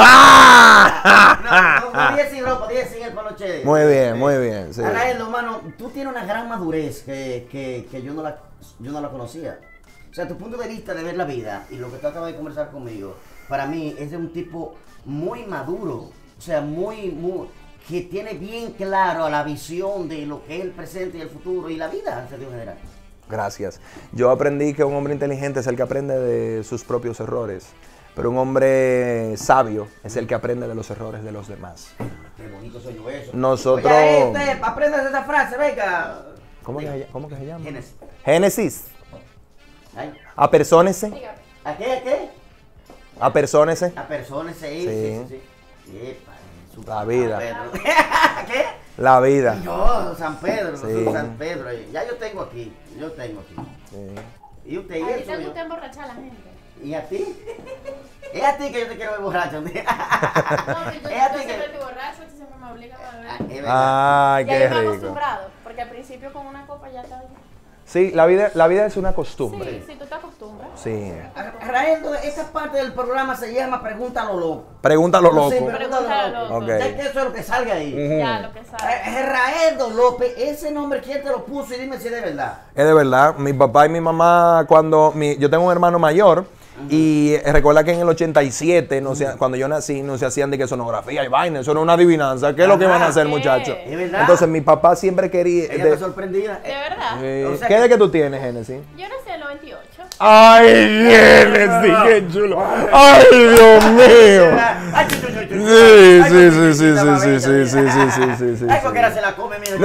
¡Ah! No, no, no diez sin ropa, diez sin el poloche. Muy bien, muy bien. Sí. Raeldo, mano, tú tienes una gran madurez que, que, que yo, no la, yo no la conocía. O sea, tu punto de vista de ver la vida y lo que tú acabas de conversar conmigo, para mí es de un tipo muy maduro, o sea, muy, muy, que tiene bien claro la visión de lo que es el presente y el futuro y la vida en sentido general. Gracias. Yo aprendí que un hombre inteligente es el que aprende de sus propios errores, pero un hombre sabio es el que aprende de los errores de los demás. Qué bonito soy yo eso. Nosotros... Oye, este, aprendas esa frase, venga. ¿Cómo que, ¿Cómo que se llama? Génesis. Génesis. Ay. Apersónese. ¿A qué? ¿A qué? Apersónese. A personas sí, Sí. sí, sí. sí. Epa, su La vida. San Pedro. ¿Qué? La vida. Yo, San Pedro, Sí. su San Pedro. Ya yo tengo aquí, yo tengo aquí. Sí. ¿Y usted y A ti eso? te yo? gusta emborrachar a la gente. ¿Y a ti? Es a ti que yo te quiero ver borracho. No, que yo, Es a yo ti siempre que... estoy borracho, tú siempre me obligas a beber. Ah, es verdad. Ay, Y ahí qué me rico. acostumbrado, porque al principio con una copa ya estaba... Sí, la vida, la vida es una costumbre. Sí, sí, tú te acostumbras. Sí. Rael, esta parte del programa se llama Pregúntalo Loco. Pregúntalo loco. Sí, Pregúntalo pregúntalo loco. loco. Ok. Ya que eso es lo que salga ahí. Ya, lo que sabes. Eh, Raeldo López, ese nombre, ¿quién te lo puso? Y dime si es de verdad. Es de verdad. Mi papá y mi mamá, cuando mi, yo tengo un hermano mayor, y eh, recuerda que en el ochenta y siete, no se- cuando yo nací, no se hacían de que sonografía y vaina, eso era una adivinanza. ¿Qué es lo que van a hacer, ¿Qué? muchachos? ¿Es verdad? Entonces mi papá siempre quería... Ella de- está sorprendida. ¿De verdad? eh, O sea ¿Qué que- de que tú tienes, Génesis? Yo nací en el noventa y ocho. ¡Ay, Génesis, qué chulo! ¡Ay, Dios mío! Ay, chu, chu, chu, chu. Sí, Ay, sí, chu, sí, chu, sí, chu, sí, la sí, bella, sí, mira. sí, sí, sí, sí, sí, Ay, sí. cualquiera se la come, mira.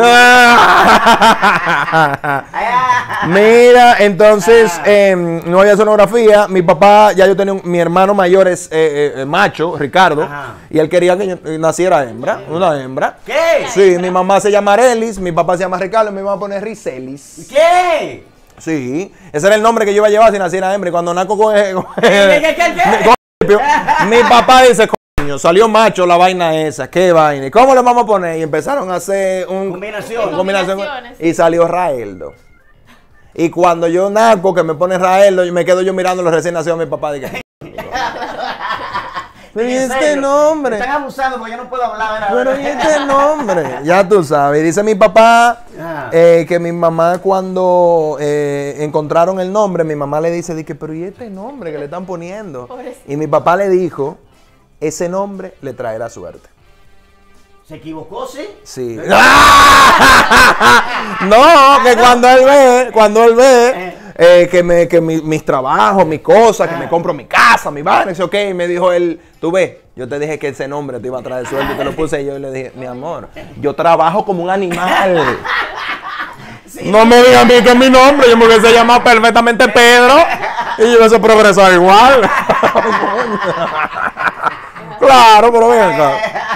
Ah. Ay, Mira, entonces Ah. eh, no había sonografía. Mi papá, ya yo tenía un- mi hermano mayor es eh, eh, macho, Ricardo, Ajá. y él quería que yo naciera hembra, una hembra. ¿Qué? Sí, mi mamá se llama Arelis, mi papá se llama Ricardo, mi mamá pone Ricelis. ¿Qué? Sí, ese era el nombre que yo iba a llevar si naciera hembra. Y cuando naco con, con- ¿Qué, qué, qué, qué? mi papá dice, coño, salió macho la vaina esa, qué vaina. ¿Y cómo le vamos a poner? Y empezaron a hacer un Combinación. combinación Combinaciones. y salió Raeldo. Y cuando yo naco, que me pone Raeldo, yo me quedo yo mirando los recién nacidos de mi papá. Dije, pero ¿y ¿En este serio? nombre? Me están abusando porque yo no puedo hablar. ¿verdad? Pero ¿y este nombre? Ya tú sabes. Y dice mi papá Ah. eh, que mi mamá cuando eh, encontraron el nombre, mi mamá le dice, di que, pero ¿y este nombre que le están poniendo? Pobrecito. Y mi papá le dijo, ese nombre le traerá suerte. ¿Se equivocó, sí? Sí. No, que cuando él ve, cuando él ve eh, que, me, que mi- mis trabajos, mis cosas, que me compro mi casa, mi bar, dice, ok, y me dijo él, tú ves, yo te dije que ese nombre te iba a traer suerte, y te lo puse y yo le dije, mi amor, yo trabajo como un animal. No me digan a mí que es mi nombre, yo me hubiese llamado perfectamente Pedro y yo hubiese progresado igual. Claro, pero ven acá.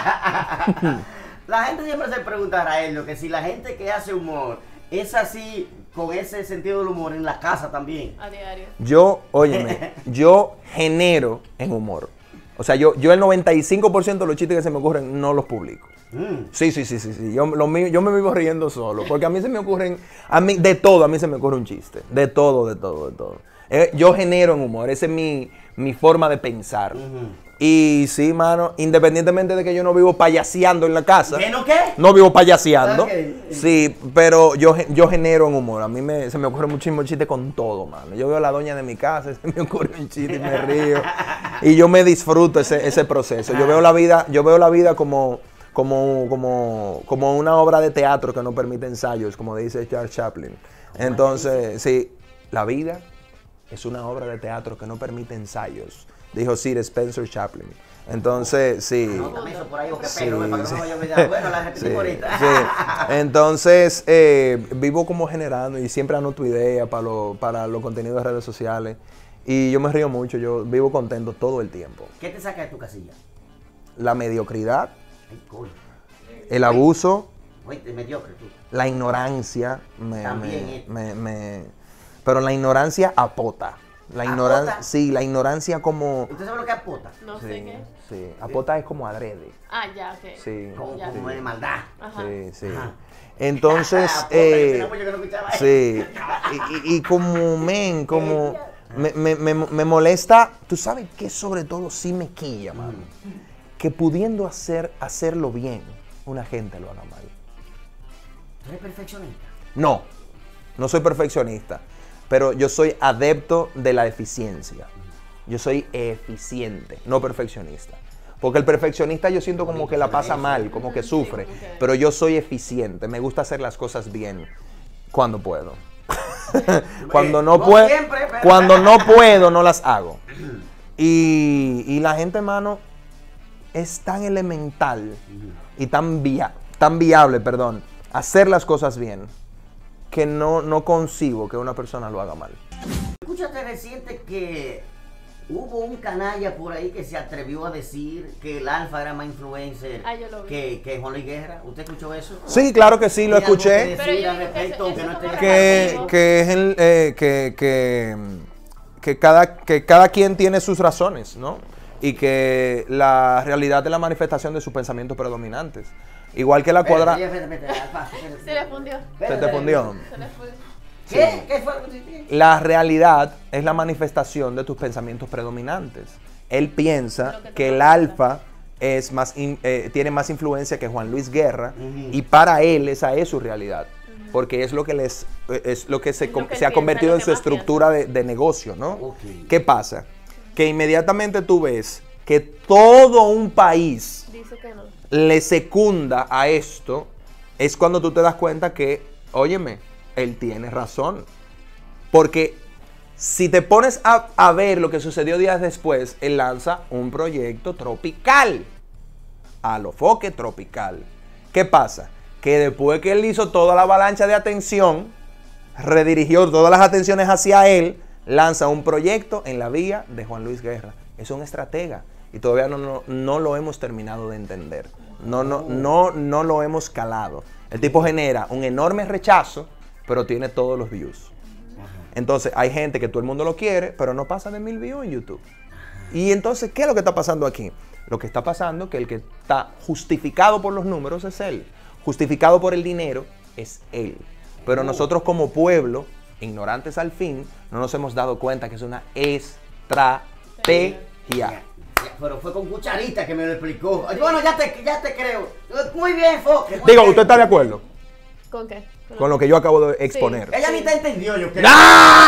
La gente siempre se pregunta, Rael, que si la gente que hace humor es así, con ese sentido del humor en la casa también. A diario. Yo, óyeme, yo genero en humor. O sea, yo, yo el noventa y cinco por ciento de los chistes que se me ocurren no los publico. Mm. Sí, sí, sí, sí, sí. Yo, lo mío- yo me vivo riendo solo. Porque a mí se me ocurren, a mí, de todo, a mí se me ocurre un chiste. De todo, de todo, de todo. Eh, yo genero en humor, esa es mi, mi forma de pensar. Y sí, mano, independientemente de que yo no vivo payaseando en la casa. ¿Qué no qué? No vivo payaseando. Ok. Sí, pero yo, ge- yo genero en humor. A mí me, se me ocurre muchísimo chiste con todo, mano. Yo veo a la doña de mi casa, se me ocurre un chiste y me río. Y yo me disfruto ese, ese proceso. Yo veo la vida, yo veo la vida como, como, como, como una obra de teatro que no permite ensayos, como dice Charles Chaplin. Entonces, sí, la vida es una obra de teatro que no permite ensayos, dijo Sir Spencer Chaplin. Entonces, sí. Anótame eso por ahí, o qué Sí, perro, para que sí. no vaya a olvidar. Bueno, la Sí, repetimos ahorita. sí. Entonces, eh, vivo como generando y siempre anoto ideas para, lo- para los contenidos de redes sociales. Y yo me río mucho, yo vivo contento todo el tiempo. ¿Qué te saca de tu casilla? La mediocridad, Ay, coño. el abuso, Oye, te mediocre tú. la ignorancia, me, También me- es. me- me- pero la ignorancia apota. La ignorancia, ¿Apota? sí, la ignorancia como... ¿Usted sabe lo que es pota? No sé Sí, qué. sí, apota es como adrede. Ah, ya, ok. Sí, Como, Ya. como de maldad. Ajá. sí, sí. Ajá. Entonces, Apota, eh, yo tenía mucho que no escuchaba eso. sí, y, y- y como, men, como, me, me- me- me molesta, tú sabes que sobre todo sí me quilla, mano, que pudiendo hacer, hacerlo bien, una gente lo haga mal. ¿Tú eres perfeccionista? No, no soy perfeccionista. pero yo soy adepto de la eficiencia. Yo soy eficiente, no perfeccionista. Porque el perfeccionista yo siento como que la pasa mal, como que sufre. Pero yo soy eficiente, me gusta hacer las cosas bien cuando puedo. Cuando no puedo, cuando no puedo, no las hago. Y, y la gente, hermano, es tan elemental y tan, via, tan viable, perdón, hacer las cosas bien, que no, no concibo que una persona lo haga mal. Escúchate reciente que hubo un canalla por ahí que se atrevió a decir que el Alfa era más influencer ah, yo lo vi. que, que Juan Luis Guerra. ¿Usted escuchó eso? Sí, claro que sí, lo escuché. Pero yo respecto, que, no que, que es el, eh, que, que, que, cada, que cada quien tiene sus razones, ¿no? Y que la realidad es la manifestación de sus pensamientos predominantes. Igual que la cuadra... Se le fundió. ¿Se te fundió? Se le fundió. ¿Qué? Sí. ¿Qué fue? La realidad es la manifestación de tus pensamientos predominantes. Él piensa que, que el Alfa es más in, eh, tiene más influencia que Juan Luis Guerra, uh-huh. y para él esa es su realidad, uh-huh. porque es lo que les es lo que se, lo que se ha convertido en su estructura de, de negocio, ¿no? Okay. ¿Qué pasa? Que inmediatamente tú ves que todo un país dice que no. le secunda a esto, es cuando tú te das cuenta que, óyeme, él tiene razón. Porque si te pones a, a ver lo que sucedió días después, él lanza un proyecto tropical. A lo foque tropical. ¿Qué pasa? Que después que él hizo toda la avalancha de atención, redirigió todas las atenciones hacia él, lanza un proyecto en la vía de Juan Luis Guerra. Es un estratega. Y todavía no, no, no lo hemos terminado de entender. No, no, no, no lo hemos calado. El tipo genera un enorme rechazo, pero tiene todos los views. Entonces, hay gente que todo el mundo lo quiere, pero no pasa de mil views en YouTube. Y entonces, ¿qué es lo que está pasando aquí? Lo que está pasando es que el que está justificado por los números es él. Justificado por el dinero es él. Pero nosotros como pueblo, ignorantes al fin, no nos hemos dado cuenta que es una estrategia. Pero fue con cucharita que me lo explicó. Bueno, ya te, ya te creo. Muy bien, Foque. Digo, ¿usted está de acuerdo? ¿Con qué? Con, con lo que yo acabo de exponer. Sí. Ella ni te entendió, yo creo. No,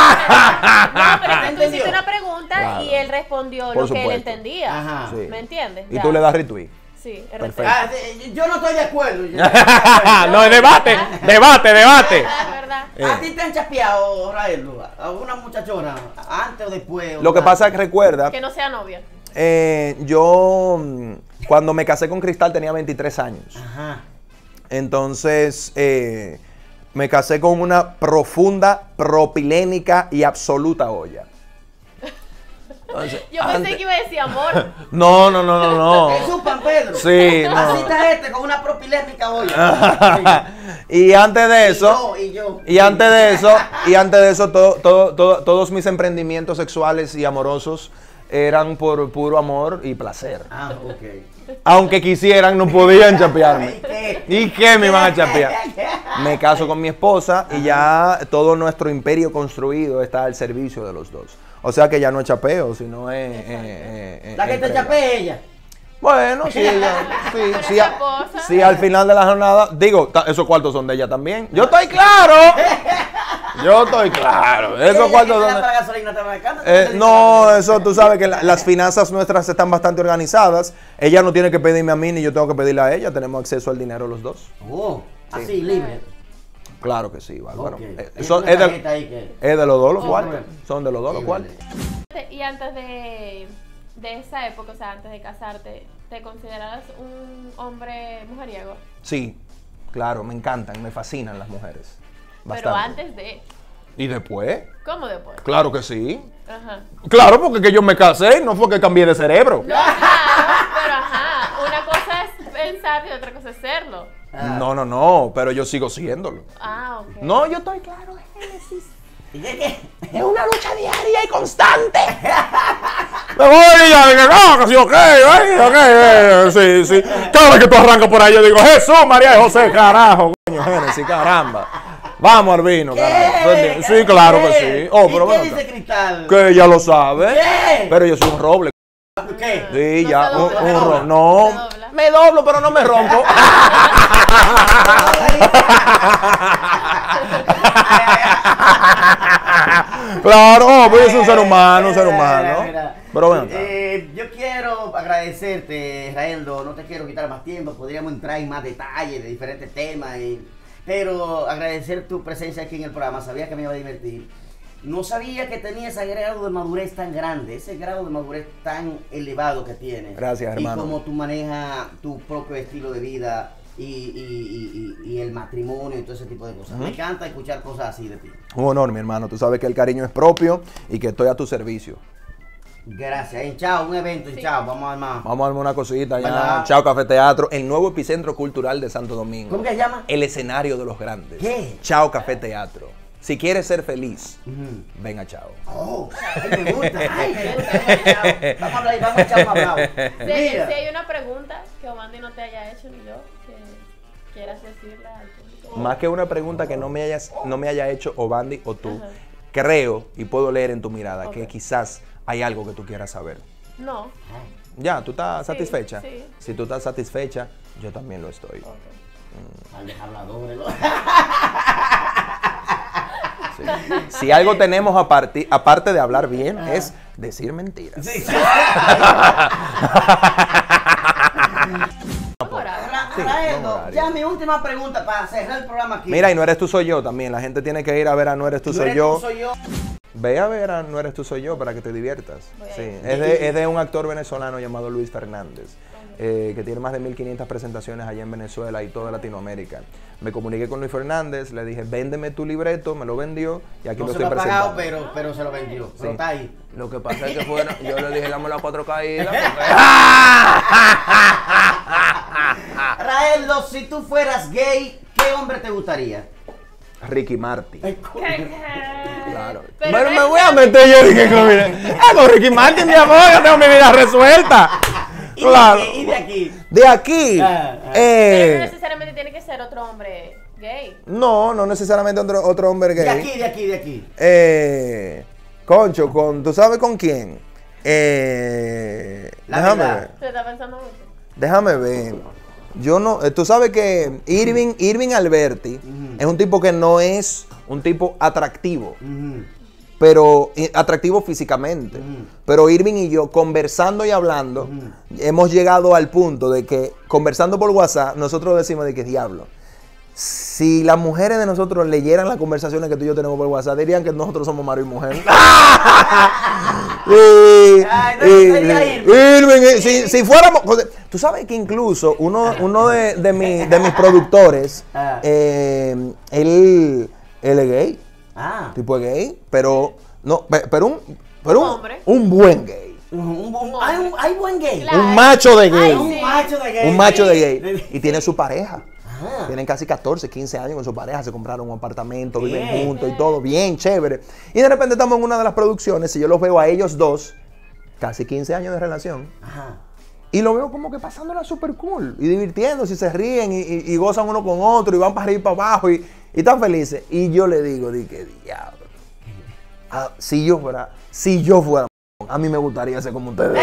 pero tú hiciste una pregunta, claro, y él respondió por lo supuesto que él entendía. Ajá. Sí. ¿Me entiendes? Y ya tú le das retweet. Sí, perfecto. Ah, yo no estoy de acuerdo. No, es debate, debate, debate. Es verdad. Eh. ¿A ti te han chapeado, Rael, a una muchachona, antes o después? O lo que nada? pasa es que recuerda... Que no sea novia. Eh, yo, cuando me casé con Cristal, tenía veintitrés años. Ajá. Entonces, eh, me casé con una profunda, propilénica y absoluta olla. Entonces, yo pensé antes... que iba a decir amor. No, no, no, no, no. Es un Pan Pedro. Sí, no. Así está este con una propilémica olla. Y antes de eso, y, yo, y, yo. y antes de eso, y antes de eso, todo, todo, todo, todos mis emprendimientos sexuales y amorosos eran por puro amor y placer. Ah, ok. Aunque quisieran, no podían chapearme. ¿Y qué? ¿Y qué me iban a chapear? Me caso con mi esposa y ya todo nuestro imperio construido está al servicio de los dos. O sea que ya no es chapeo, sino es... Eh, eh, la que entrega. te chapee ella. Bueno, sí, ella, sí, sí, sí, sí, al final de la jornada, digo, esos cuartos son de ella también. Yo estoy claro. Yo estoy claro. Esos cuartos son de... Eh, no, eso tú sabes que la, las finanzas nuestras están bastante organizadas. Ella no tiene que pedirme a mí ni yo tengo que pedirle a ella. Tenemos acceso al dinero los dos. Oh, sí. Así, libre. Claro que sí, bueno. Okay. Eh, eso, es, de, que... es de los dos los oh, cuartos. Bueno. Son de los dos los cuartos. Y antes de, de esa época, o sea, antes de casarte, ¿te consideras un hombre mujeriego? Sí, claro, me encantan, me fascinan las mujeres. Bastante. Pero antes de... ¿Y después? ¿Cómo después? Claro que sí. Ajá. Claro, porque que yo me casé, no fue que cambié de cerebro. No, claro, pero ajá, una cosa es pensar y otra cosa es serlo. Ah. No, no, no, pero yo sigo siéndolo. Ah, ok. No, yo estoy claro, Génesis. Es una lucha diaria y constante. Me voy ya, digo, no, que sí, ok, ok, eh, sí, sí. Cada vez que tú arrancas por ahí, yo digo, Jesús, María y José, carajo, coño, Génesis, caramba. Vamos al vino, carajo. Sí, claro que sí. Oh, pero ¿Y qué bueno, dice Cristal? que ella lo sabe. ¿Qué? Pero yo soy un roble. ¿Qué? Sí, No ya, se un, dobla, un se ro- dobla. no, Se dobla. me doblo, pero no me rompo. Claro, pues es un ser humano, un ser Mira, humano. mira. Pero bueno. Eh, yo quiero agradecerte, Raeldo, no te quiero quitar más tiempo, podríamos entrar en más detalles de diferentes temas, y, pero agradecer tu presencia aquí en el programa, sabía que me iba a divertir. No sabía que tenía ese grado de madurez tan grande, ese grado de madurez tan elevado que tienes. Gracias, hermano. Y cómo tú manejas tu propio estilo de vida y, y, y, y el matrimonio y todo ese tipo de cosas. Uh-huh. Me encanta escuchar cosas así de ti. Un honor, mi hermano. Tú sabes que el cariño es propio y que estoy a tu servicio. Gracias. En Chao, un evento en sí. Chao. Vamos a armar. Vamos a armar una cosita ya. Chao Café Teatro, el nuevo epicentro cultural de Santo Domingo. ¿Cómo que se llama? El escenario de los grandes. ¿Qué? Chao Café Teatro. Si quieres ser feliz, uh-huh. ven a Chao. Oh, ay, me gusta. Ay, me gusta. Vamos a hablar y vamos a echar un hablado. Si, si hay una pregunta que Obandi no te haya hecho ni yo, que quieras decirle al público. Más que una pregunta que no me hayas, no me haya hecho Obandi o tú, uh-huh. creo y puedo leer en tu mirada okay. que quizás hay algo que tú quieras saber. No. Ya, ¿tú estás sí, satisfecha? Sí. Si tú estás satisfecha, yo también lo estoy. Okay. Mm. Habladores. Sí. Si algo tenemos aparte, aparte de hablar bien, ah. es decir mentiras. Sí. Sí. Raeldo, ya mi última pregunta para cerrar el programa aquí. Mira, y No Eres Tú Soy Yo también. La gente tiene que ir a ver a No Eres Tú, Soy, eres yo. tú soy yo. Ve a ver a No Eres Tú Soy Yo para que te diviertas. Sí. Es, de, es de un actor venezolano llamado Luis Fernández. Eh, que tiene más de mil quinientas presentaciones allá en Venezuela y toda Latinoamérica. Me comuniqué con Luis Fernández, le dije, véndeme tu libreto, me lo vendió y aquí no lo estoy lo presentando. Pagado, pero, pero se lo vendió, sí. Pero está ahí. Lo que pasa es que fuera, yo le dije, dame las cuatro caídas. Raeldo, si tú fueras gay, ¿qué hombre te gustaría? Ricky Martin. Claro. Pero, pero me voy a meter yo dije, con, con Ricky Martin, mi amor, yo tengo mi vida resuelta. ¿Y, claro. de, ¿Y de aquí? De aquí. Ah, ah. Eh, pero no necesariamente tiene que ser otro hombre gay. No, no necesariamente otro, otro hombre gay. De aquí, de aquí, de aquí. Eh, Concho, con, ¿tú sabes con quién? Eh, La déjame verdad. ver. ¿Te está pensando mucho? Déjame ver. Yo no, tú sabes que Irving, Irving Alberti uh-huh. es un tipo que no es un tipo atractivo. Uh-huh. Pero atractivo físicamente. Uh-huh. Pero Irving y yo, conversando y hablando, uh-huh. hemos llegado al punto de que, conversando por WhatsApp, nosotros decimos de que diablo. Si las mujeres de nosotros leyeran las conversaciones que tú y yo tenemos por WhatsApp, dirían que nosotros somos marido y mujer. y, Ay, no, y, no Irving, si, si fuéramos... Tú sabes que incluso uno, uno de, de, mi, de mis productores, eh, él, él es gay. Ah. Tipo es gay, pero no, pero un, pero un, hombre. un buen gay. Un, un, un, hay, un, hay buen gay. Claro. Un macho de gay. Ay, un sí. macho de gay. Un macho de gay. Y tiene su pareja. Ajá. Tienen casi catorce, quince años con su pareja, se compraron un apartamento, Bien. viven juntos y todo, bien chévere. Y de repente estamos en una de las producciones y yo los veo a ellos dos, casi quince años de relación. Ajá. Y lo veo como que pasándola súper cool y divirtiéndose y se ríen y, y, y gozan uno con otro y van para arriba y para abajo y, y están felices. Y yo le digo, di que diablo. Ah, si yo fuera, si yo fuera, a mí me gustaría ser como ustedes.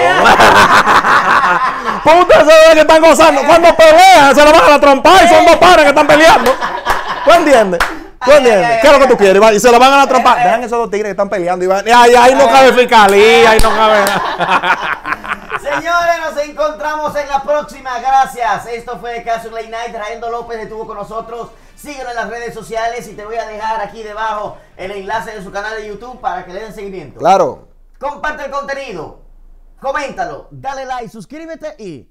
Pues ustedes se ven que están gozando. Cuando pelean, se la van a la trompa y son dos pares que están peleando. ¿Tú entiendes? ¿Tú entiendes? ¿Qué es lo que tú quieres? Y se la van a la trompa. Dejan esos dos tigres que están peleando y van. Y ahí, ahí no cabe fiscalía, ahí no cabe. Señores, nos encontramos en la próxima. Gracias. Esto fue Caso Late Night. Raeldo López estuvo con nosotros. Síguenos en las redes sociales y te voy a dejar aquí debajo el enlace de su canal de YouTube para que le den seguimiento. Claro. Comparte el contenido. Coméntalo. Dale like, suscríbete y...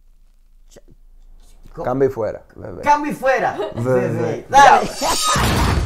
Cambio y fuera. Bebé. Cambio y fuera. Bebé. Dale.